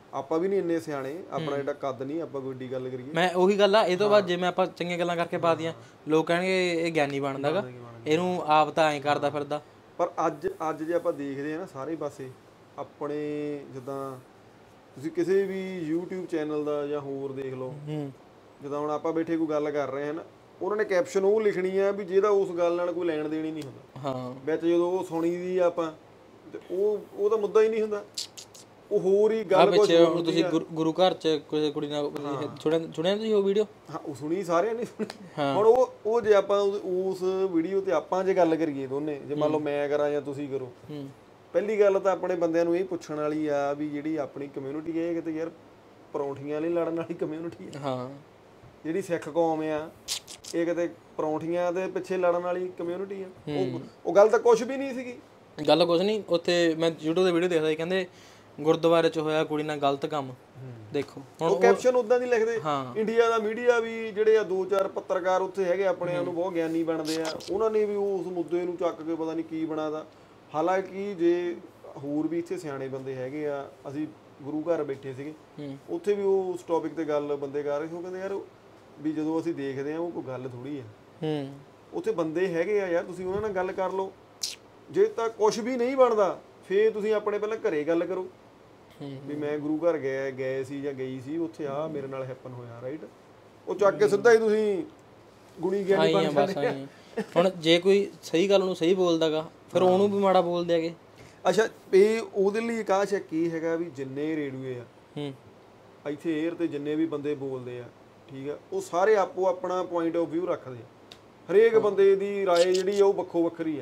ਆਪਾਂ ਵੀ ਨਹੀਂ ਇੰਨੇ ਸਿਆਣੇ, ਆਪਣਾ ਜਿਹੜਾ ਕੱਦ ਨਹੀਂ, ਆਪਾਂ ਕੋਈ ਏਡੀ ਗੱਲ ਕਰੀਏ। ਮੈਂ ਉਹੀ ਗੱਲ ਆ, ਇਹ ਤੋਂ ਬਾਅਦ ਜਿਵੇਂ ਆਪਾਂ ਚੰਗੀਆਂ ਗੱਲਾਂ ਕਰਕੇ ਪਾ ਦੀਆਂ, ਲੋਕ ਕਹਿਣਗੇ ਇਹ ਗਿਆਨੀ ਬਣਦਾਗਾ, ਇਹਨੂੰ ਆਪ ਤਾਂ ਐਂ ਕਰਦਾ ਫਿਰਦਾ। ਪਰ ਅੱਜ ਅੱਜ ਜੇ ਆਪਾਂ ਦੇਖਦੇ ਆ ਨਾ ਸਾਰੇ ਪਾਸੇ ਆਪਣੇ, ਜਿੱਦਾਂ ਤੁਸੀਂ ਕਿਸੇ ਵੀ YouTube ਚੈਨਲ ਦਾ ਜਾਂ ਹੋਰ ਦੇਖ ਲਓ, ਜਿੱਦਾਂ ਹੁਣ ਆਪਾਂ ਬੈਠੇ ਕੋਈ ਗੱਲ ਕਰ ਰਹੇ ਹਨ, ਉਹਨਾਂ ਨੇ ਕੈਪਸ਼ਨ ਉਹ ਲਿਖਣੀ ਆ ਵੀ ਜਿਹਦਾ ਉਸ ਗੱਲ ਨਾਲ ਕੋਈ ਲੈਣ ਦੇਣ ਹੀ ਨਹੀਂ ਹੁੰਦਾ। ਹਾਂ ਵਿੱਚ ਜਦੋਂ ਉਹ ਸੁਣੀ ਦੀ ਆਪਾਂ ਤੇ ਉਹ ਉਹਦਾ ਮੁੱਦਾ ਹੀ ਨਹੀਂ ਹੁੰਦਾ, ਉਹ ਹੋਰ ਹੀ ਗੱਲ ਕੁਝ ਹੋਰ। ਤੁਸੀਂ ਗੁਰੂ ਘਰ ਚ ਕੋਈ ਕੁੜੀ ਨਾਲ ਸੁਣਿਆ ਸੁਣਿਆ ਤੁਸੀਂ ਉਹ ਵੀਡੀਓ? ਹਾਂ ਉਹ ਸੁਣੀ, ਸਾਰਿਆਂ ਨੇ ਸੁਣੀ। ਹੁਣ ਉਹ ਉਹ ਜੇ ਆਪਾਂ ਉਸ ਵੀਡੀਓ ਤੇ ਆਪਾਂ ਜੇ ਗੱਲ ਕਰੀਏ ਦੋਨੇ, ਜੇ ਮੰਨ ਲਓ ਮੈਂ ਕਰਾਂ ਜਾਂ ਤੁਸੀਂ ਕਰੋ, ਪਹਿਲੀ ਗੱਲ ਤਾਂ ਆਪਣੇ ਬੰਦਿਆਂ ਨੂੰ ਇਹ ਪੁੱਛਣ ਵਾਲੀ ਆ ਵੀ ਜਿਹੜੀ ਆਪਣੀ ਕਮਿਊਨਿਟੀ ਹੈ ਕਿਤੇ ਯਾਰ ਪਰੌਂਠੀਆਂ ਲਈ ਲੜਨ ਵਾਲੀ ਕਮਿਊਨਿਟੀ ਹੈ। ਹਾਂ ਜਿਹੜੀ ਸਿੱਖ ਕੌਮ ਆ ਇਹ ਕਿਤੇ ਪਰੌਂਠੀਆਂ ਦੇ ਪਿੱਛੇ ਲੜਨ ਵਾਲੀ ਕਮਿਊਨਿਟੀ ਆ। ਉਹ ਉਹ ਗੱਲ ਤਾਂ ਕੁਝ ਵੀ ਨਹੀਂ ਸੀਗੀ, ਗੱਲ ਕੁਝ ਨਹੀਂ। ਉੱਥੇ ਮੈਂ YouTube ਤੇ ਵੀਡੀਓ ਦੇਖਦਾ ਸੀ, ਕਹਿੰਦੇ ਗੁਰਦੁਆਰੇ 'ਚ ਹੋਇਆ ਕੁੜੀ ਨਾਲ ਗਲਤ ਕੰਮ, ਦੇਖੋ ਹੁਣ ਉਹ ਕੈਪਸ਼ਨ ਉਦਾਂ ਨਹੀਂ ਲਿਖਦੇ। ਇੰਡੀਆ ਦਾ ਮੀਡੀਆ ਵੀ ਜਿਹੜੇ ਆ ਦੋ ਚਾਰ ਪੱਤਰਕਾਰ ਉੱਥੇ ਹੈਗੇ ਆਪਣੇ ਆਪ ਨੂੰ ਬਹੁਤ ਗਿਆਨੀ ਬਣਦੇ ਆ, ਉਹਨਾਂ ਨੇ ਵੀ ਉਸ ਮੁੱਦੇ ਨੂੰ ਚੱਕ ਕੇ ਪਤਾ ਨਹੀਂ ਕੀ ਬਣਾਦਾ। ਹਾਲਾਂਕਿ ਜੇ ਹੋਰ ਵੀ ਇੱਥੇ ਸਿਆਣੇ ਬੰਦੇ ਹੈਗੇ ਆ, ਅਸੀਂ ਗੁਰੂ ਘਰ ਬੈਠੇ ਸੀਗੇ, ਉੱਥੇ ਵੀ ਉਹ ਉਸ ਟੌਪਿਕ ਤੇ ਗੱਲ ਬੰਦੇ ਕਰ ਰਹੇ ਸੀ। ਉਹ ਕਹਿੰਦੇ ਯਾਰ ਵੀ ਜਦੋਂ ਅਸੀਂ ਦੇਖਦੇ ਆ ਉਹ ਕੋਈ ਗੱਲ ਥੋੜੀ ਆ, ਉੱਥੇ ਬੰਦੇ ਹੈਗੇ ਆ ਯਾਰ, ਤੁਸੀਂ ਉਹਨਾਂ ਨਾਲ ਗੱਲ ਕਰ ਲਓ। ਜੇ ਤਾਂ ਕੁਝ ਵੀ ਨਹੀਂ ਬਣਦਾ ਫੇਰ ਤੁਸੀਂ ਆਪਣੇ ਪਹਿਲਾਂ ਘਰੇ ਗੱਲ ਕਰੋ ਵੀ ਮੈਂ ਗੁਰੂ ਘਰ ਗਏ ਗਏ ਸੀ ਜਾਂ ਗਈ ਸੀ, ਉੱਥੇ ਆ ਮੇਰੇ ਨਾਲ ਹੈਪਨ ਹੋਇਆ, ਰਾਈਟ। ਉਹ ਚੱਕ ਕੇ ਸਿੱਧਾ ਹੀ ਤੁਸੀਂ ਗੁਣੀ ਗਿਆਨੀ ਬਣ ਜਾਂਦੇ ਆ। ਹੁਣ ਜੇ ਕੋਈ ਸਹੀ ਗੱਲ ਨੂੰ ਸਹੀ ਬੋਲਦਾਗਾ ਫਿਰ ਉਹਨੂੰ ਵੀ ਮਾੜਾ ਬੋਲਦੇ ਹੈਗੇ। ਅੱਛਾ ਇਹ ਉਹਦੇ ਲਈ ਆਕਾਸ਼ ਹੈ ਕੀ ਹੈਗਾ ਵੀ ਜਿੰਨੇ ਰੇਡੂਏ ਆ ਇੱਥੇ ਏਅਰ ਤੇ ਜਿੰਨੇ ਵੀ ਬੰਦੇ ਬੋਲਦੇ ਆ, ਠੀਕ ਆ, ਉਹ ਸਾਰੇ ਆਪੋ ਆਪਣਾ ਪੁਆਇੰਟ ਆਫ ਵਿਊ ਰੱਖਦੇ ਆ। ਹਰੇਕ ਬੰਦੇ ਦੀ ਰਾਏ ਜਿਹੜੀ ਆ ਉਹ ਵੱਖੋ ਵੱਖਰੀ ਆ।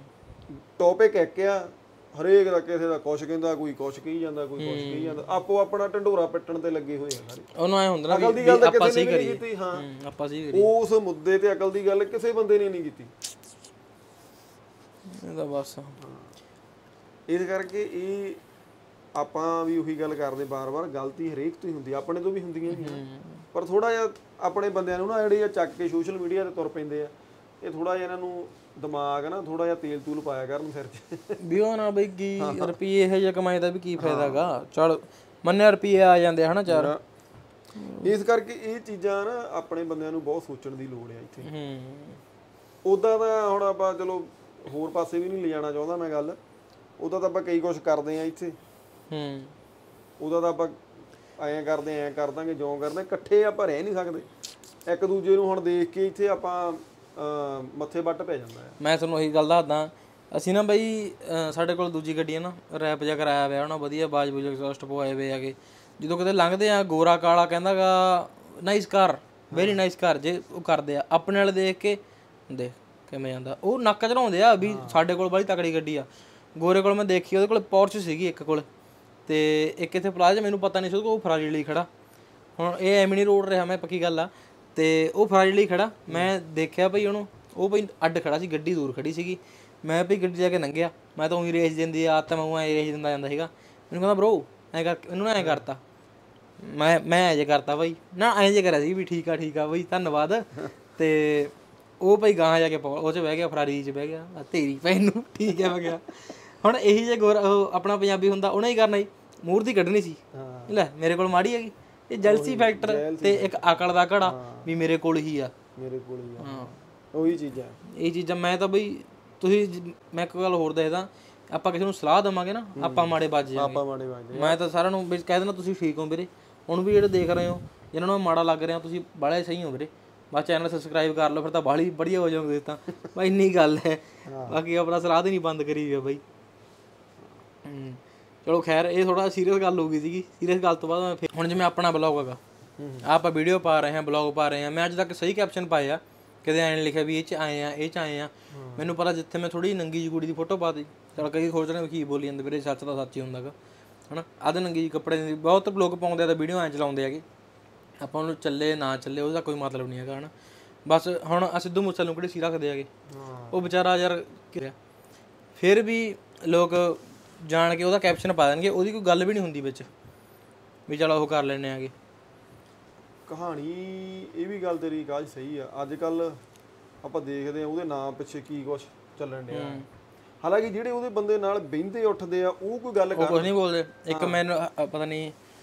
ਟੌਪਿਕ ਇੱਕ ਆ, ਹਰੇਕ ਦਾ ਕਿਸੇ ਦਾ ਕੁਛ ਕਹਿੰਦਾ, ਕੋਈ ਕੁਛ ਕਹੀ ਜਾਂਦਾ, ਕੋਈ ਕੁਛ ਕਹੀ ਜਾਂਦਾ, ਆਪੋ ਆਪਣਾ ਢੰਡੋਰਾ ਪਿੱਟਣ ਤੇ ਲੱਗੇ ਹੋਏ ਆ ਸਾਰੇ। ਉਹਨੂੰ ਐ ਹੁੰਦਾ ਅਕਲ ਦੀ ਗੱਲ ਆਪਾਂ ਸਹੀ ਕਰੀਏ। ਹਾਂ ਆਪਾਂ ਸਹੀ ਕਰੀਏ, ਉਸ ਮੁੱਦੇ ਤੇ ਅਕਲ ਦੀ ਗੱਲ ਕਿਸੇ ਬੰਦੇ ਨੇ ਨਹੀਂ ਕੀਤੀ। ਇਹਦਾ ਬਸ ਇਸ ਕਰਕੇ ਇਹ ਆਪਾਂ ਵੀ ਉਹੀ ਗੱਲ ਕਰਦੇ ਬਾਰ-ਬਾਰ, ਗਲਤੀ ਹਰੇਕ ਤੋਂ ਹੀ ਹੁੰਦੀ, ਆਪਣੇ ਤੋਂ ਵੀ ਹੁੰਦੀਆਂ ਨੇ, ਪਰ ਥੋੜਾ ਜਿਹਾ ਆਪਣੇ ਬੰਦਿਆਂ ਨੂੰ ਨਾ ਜਿਹੜੇ ਆ ਚੱਕ ਕੇ ਸੋਸ਼ਲ ਮੀਡੀਆ ਤੇ ਤੁਰ ਪੈਂਦੇ ਆ, ਇਹ ਥੋੜਾ ਜਿਹਾ ਇਹਨਾਂ ਨੂੰ ਦਿਮਾਗ ਨਾ ਥੋੜਾ ਜਿਹਾ ਤੇਲ ਤੂਲ ਪਾਇਆ ਕਰਨ ਸਿਰ 'ਚ ਵੀ ਉਹ ਨਾ ਬਈ ਕੀ ਰੁਪਈਏ ਇਹੋ ਜਿਹਾ ਕਮਾਈ ਦਾ ਵੀ ਕੀ ਫਾਇਦਾ ਗਾ। ਚੱਲ ਮੰਨਿਆ ਰੁਪਈਏ ਆ ਜਾਂਦੇ ਹਨਾ ਚਾਰ। ਇਸ ਕਰਕੇ ਇਹ ਚੀਜ਼ਾਂ ਨਾ ਆਪਣੇ ਬੰਦਿਆਂ ਨੂੰ ਬਹੁਤ ਸੋਚਣ ਦੀ ਲੋੜ ਆ ਇੱਥੇ। ਉੱਦਾਂ ਤਾਂ ਹੁਣ ਆਪਾਂ ਚਲੋ ਹੋਰ ਪਾਸੇ ਵੀ ਨਹੀਂ ਲਿਜਾਣਾ ਚਾਹੁੰਦਾ ਮੈਂ ਗੱਲ, ਉਹਦਾ ਤਾਂ ਆਪਾਂ ਕਈ ਕੁਛ ਕਰਦੇ ਆ ਇੱਥੇ। ਹੂੰ ਉਹਦਾ ਤਾਂ ਆਪਾਂ ਐਂ ਕਰਦੇ ਐਂ ਕਰ ਦਾਂਗੇ, ਜਿਉਂ ਕਰਦੇ, ਇਕੱਠੇ ਆਪਾਂ ਰਹਿ ਨਹੀਂ ਸਕਦੇ। ਇੱਕ ਦੂਜੇ ਨੂੰ ਹੁਣ ਦੇਖ ਕੇ ਇੱਥੇ ਆਪਾਂ ਮੱਥੇ ਵੱਟ ਪੈ ਜਾਂਦਾ ਹੈ। ਮੈਂ ਤੁਹਾਨੂੰ ਉਹੀ ਗੱਲ ਦੱਸਦਾ, ਅਸੀਂ ਨਾ ਬਈ ਸਾਡੇ ਕੋਲ ਦੂਜੀ ਗੱਡੀ ਹੈ ਨਾ, ਰੈਪ ਜਿਹਾ ਕਰਾਇਆ ਹੋਇਆ ਉਹਨਾਂ ਵਧੀਆ, ਬਾਜ ਬੂਜ ਐਗਜ਼ੌਸਟ ਪਵਾਏ ਹੋਏ ਹੈਗੇ। ਜਦੋਂ ਕਿਤੇ ਲੰਘਦੇ ਆ ਗੋਰਾ ਕਾਲਾ ਕਹਿੰਦਾ ਗਾ nice car, very nice car, ਜੇ ਉਹ ਕਰਦੇ ਆ ਆਪਣੇ ਵਾਲੇ ਦੇਖ ਕੇ ਦੇਖ ਕਿਵੇਂ ਜਾਂਦਾ, ਉਹ ਨੱਕ ਚੜਾਉਂਦੇ ਆ ਵੀ ਸਾਡੇ ਕੋਲ ਬੜੀ ਤਕੜੀ ਗੱਡੀ ਆ। ਗੋਰੇ ਕੋਲ ਮੈਂ ਦੇਖੀ, ਉਹਦੇ ਕੋਲ ਪੋਰਚ ਸੀਗੀ ਇੱਕ ਕੋਲ, ਤੇ ਇੱਕ ਇੱਥੇ ਪਲਾਜ਼ਾ ਮੈਨੂੰ ਪਤਾ ਨਹੀਂ ਸੀ ਉਹ ਫਰਾਰੀ ਲਈ ਖੜਾ। ਹੁਣ ਇਹ ਐਵੇਂ ਨਹੀਂ ਰੋਡ ਰਿਹਾ, ਮੈਂ ਪੱਕੀ ਗੱਲ ਆ, ਤੇ ਉਹ ਫਰਾਰੀ ਲਈ ਖੜਾ। ਮੈਂ ਦੇਖਿਆ ਭਈ ਉਹਨੂੰ, ਉਹ ਭਈ ਅੱਡ ਖੜਾ ਸੀ, ਗੱਡੀ ਦੂਰ ਖੜੀ ਸੀਗੀ। ਮੈਂ ਭਈ ਗੱਡੀ ਜਾ ਕੇ ਲੰਘਿਆ, ਮੈਂ ਤਾਂ ਉਹੀ ਰੇਸ ਦਿੰਦੀ ਆ ਤਾਂ ਮੈਂ ਐਂ ਰੇਸ ਦਿੰਦਾ ਜਾਂਦਾ ਸੀਗਾ। ਮੈਨੂੰ ਕਹਿੰਦਾ ਬਰੋ ਐਂ ਕਰ, ਮੈਨੂੰ ਨਾ ਐਂ ਕਰਤਾ, ਮੈਂ ਮੈਂ ਐਂ ਜੇ ਕਰਤਾ ਬਈ ਨਾ, ਐਂ ਜੇ ਕਰਿਆ ਸੀ ਵੀ ਠੀਕ ਆ ਠੀਕ ਆ ਬਈ ਧੰਨਵਾਦ। ਤੇ ਉਹ ਭਈ ਗਾਹਾਂ ਜਾ ਕੇ ਉਹ 'ਚ ਬਹਿ ਗਿਆ, ਫਰਾਰੀ 'ਚ ਬਹਿ ਗਿਆ, ਤੇਰੀ ਭੈਣ ਨੂੰ ਠੀਕ ਹੈ ਮੈਂ ਕਿਹਾ। ਹੁਣ ਇਹੀ ਜੇ ਗੋਰਾ ਉਹ ਆਪਣਾ ਪੰਜਾਬੀ ਹੁੰਦਾ ਉਹਨੇ ਹੀ ਕਰਨਾ ਸੀ, ਮੂਹਰ ਦੀ ਕੱਢਣੀ ਸੀ, ਲੈ ਮੇਰੇ ਕੋਲ ਮਾੜੀ ਹੈਗੀ। ਇਹ ਜੈਲਸੀ ਫੈਕਟਰ ਤੇ ਇੱਕ ਅਕਲ ਦਾ ਘੜਾ ਵੀ ਮੇਰੇ ਕੋਲ ਹੀ ਆ, ਮੇਰੇ ਕੋਲ ਹੀ ਆ। ਹਾਂ ਉਹੀ ਚੀਜ਼ਾਂ, ਇਹ ਚੀਜ਼ਾਂ ਮੈਂ ਤਾਂ ਬਈ ਤੁਸੀਂ, ਮੈਂ ਇੱਕ ਗੱਲ ਹੋਰ ਦੱਸਦਾ, ਆਪਾਂ ਕਿਸੇ ਨੂੰ ਸਲਾਹ ਦੇਵਾਂਗੇ ਨਾ ਆਪਾਂ ਮਾੜੇ ਵੱਜ ਜਾਵਾਂਗੇ, ਆਪਾਂ ਮਾੜੇ ਵੱਜ ਜਾਵਾਂਗੇ। ਮੈਂ ਤਾਂ ਸਾਰਿਆਂ ਨੂੰ ਕਹਿ ਦੇਣਾ ਤੁਸੀਂ ਠੀਕ ਹੋ ਵੀਰੇ। ਹੁਣ ਵੀ ਜਿਹੜੇ ਦੇਖ ਰਹੇ ਹੋ, ਜਿਹਨਾਂ ਨੂੰ ਮਾੜਾ ਲੱਗ ਰਿਹਾ, ਤੁਸੀਂ ਬਾਹਲੇ ਸਹੀ ਹੋ ਵੀਰੇ, ਬਸ ਚੈਨਲ ਸਬਸਕ੍ਰਾਈਬ ਕਰ ਲਓ, ਫਿਰ ਤਾਂ ਬਾਹਲੀ ਵਧੀਆ ਹੋ ਜਾਓਗੇ ਤਾਂ ਬਈ, ਇੰਨੀ ਗੱਲ ਹੈ। ਬਾਕੀ ਆਪਣਾ ਸਲਾਹ ਦੀ ਨਹੀਂ ਬੰਦ ਕਰੀ ਹੋਈ ਬਈ। ਚਲੋ ਖੈਰ, ਇਹ ਥੋੜਾ ਸੀਰੀਅਸ ਗੱਲ ਹੋ ਗਈ ਸੀਗੀ। ਸੀਰੀਅਸ ਗੱਲ ਤੋਂ ਬਾਅਦ ਮੈਂ ਫਿਰ ਹੁਣ ਜਿਵੇਂ ਆਪਣਾ ਬਲੌਗ ਹੈਗਾ, ਆਪਾਂ ਵੀਡੀਓ ਪਾ ਰਹੇ ਹਾਂ, ਬਲੌਗ ਪਾ ਰਹੇ ਹਾਂ, ਮੈਂ ਅੱਜ ਤੱਕ ਸਹੀ ਕੈਪਸ਼ਨ ਪਾਏ ਆ, ਕਦੇ ਐਂ ਲਿਖਿਆ ਵੀ ਇਹ 'ਚ ਆਏ ਆ, ਇਹ 'ਚ ਆਏ ਆ। ਮੈਨੂੰ ਪਤਾ ਜਿੱਥੇ ਮੈਂ ਥੋੜੀ ਨੰਗੀ ਜਿਹੀ ਕੁੜੀ ਦੀ ਫੋਟੋ ਪਾ ਦਿੱਤੀ, ਚਲ ਕਈ ਸੋਚ ਰਹੇ ਕੀ ਬੋਲੀ ਜਾਂਦੇ ਵੀਰੇ, ਸੱਚ ਤਾਂ ਸੱਚ ਹੀ ਹੁੰਦਾ ਗਾ ਹਨਾ। ਅੱਧ ਨੰਗੀ ਜਿਹੀ ਕੱਪੜੇ ਦੀ ਬਹੁਤ ਲੋਕ ਪਾਉਂਦੇ ਆ ਤਾਂ ਵੀਡੀਓ ਐਂ ਚਲਾਉਂਦੇ ਹੈਗੇ, ਆਪਾਂ ਉਹਨੂੰ ਚੱਲੇ ਨਾ ਚੱਲੇ ਉਹਦਾ ਕੋਈ ਮਤਲਬ ਨਹੀਂ ਹੈਗਾ ਹਨਾ। ਬਸ ਹੁਣ ਆ ਸਿੱਧੂ ਮੂਸੇ ਨੂੰ ਕਿਹੜੇ ਸੀ ਰੱਖਦੇ ਹੈਗੇ, ਉਹ ਵਿਚਾਰਾ ਯਾਰ ਕਿਰਿਆ, ਫਿਰ ਵੀ ਲੋਕ ਜਾਣ ਕੇ ਉਹਦਾ ਕੈਪਸ਼ਨ ਪਾ ਦੇਣਗੇ, ਉਹਦੀ ਕੋਈ ਗੱਲ ਵੀ ਨਹੀਂ ਹੁੰਦੀ ਵਿੱਚ ਵੀ ਚਲ ਉਹ ਕਰ ਲੈਂਦੇ ਹੈਗੇ ਕਹਾਣੀ। ਇਹ ਵੀ ਗੱਲ ਤੇਰੀ ਕਾਜ ਸਹੀ ਆ। ਅੱਜ ਕੱਲ ਆਪਾਂ ਦੇਖਦੇ ਆ ਉਹਦੇ ਨਾਂ ਪਿੱਛੇ ਕੀ ਕੁਛ ਚੱਲਣ ਡਿਆ। ਹਾਲਾਂਕਿ ਜਿਹੜੇ ਉਹਦੇ ਬੰਦੇ ਨਾਲ ਬਹਿੰਦੇ ਉੱਠਦੇ ਆ ਉਹ ਕੋਈ ਗੱਲ ਕੁਛ ਨਹੀਂ ਬੋਲਦੇ। ਇੱਕ ਮੈਨੂੰ ਪਤਾ ਨਹੀਂ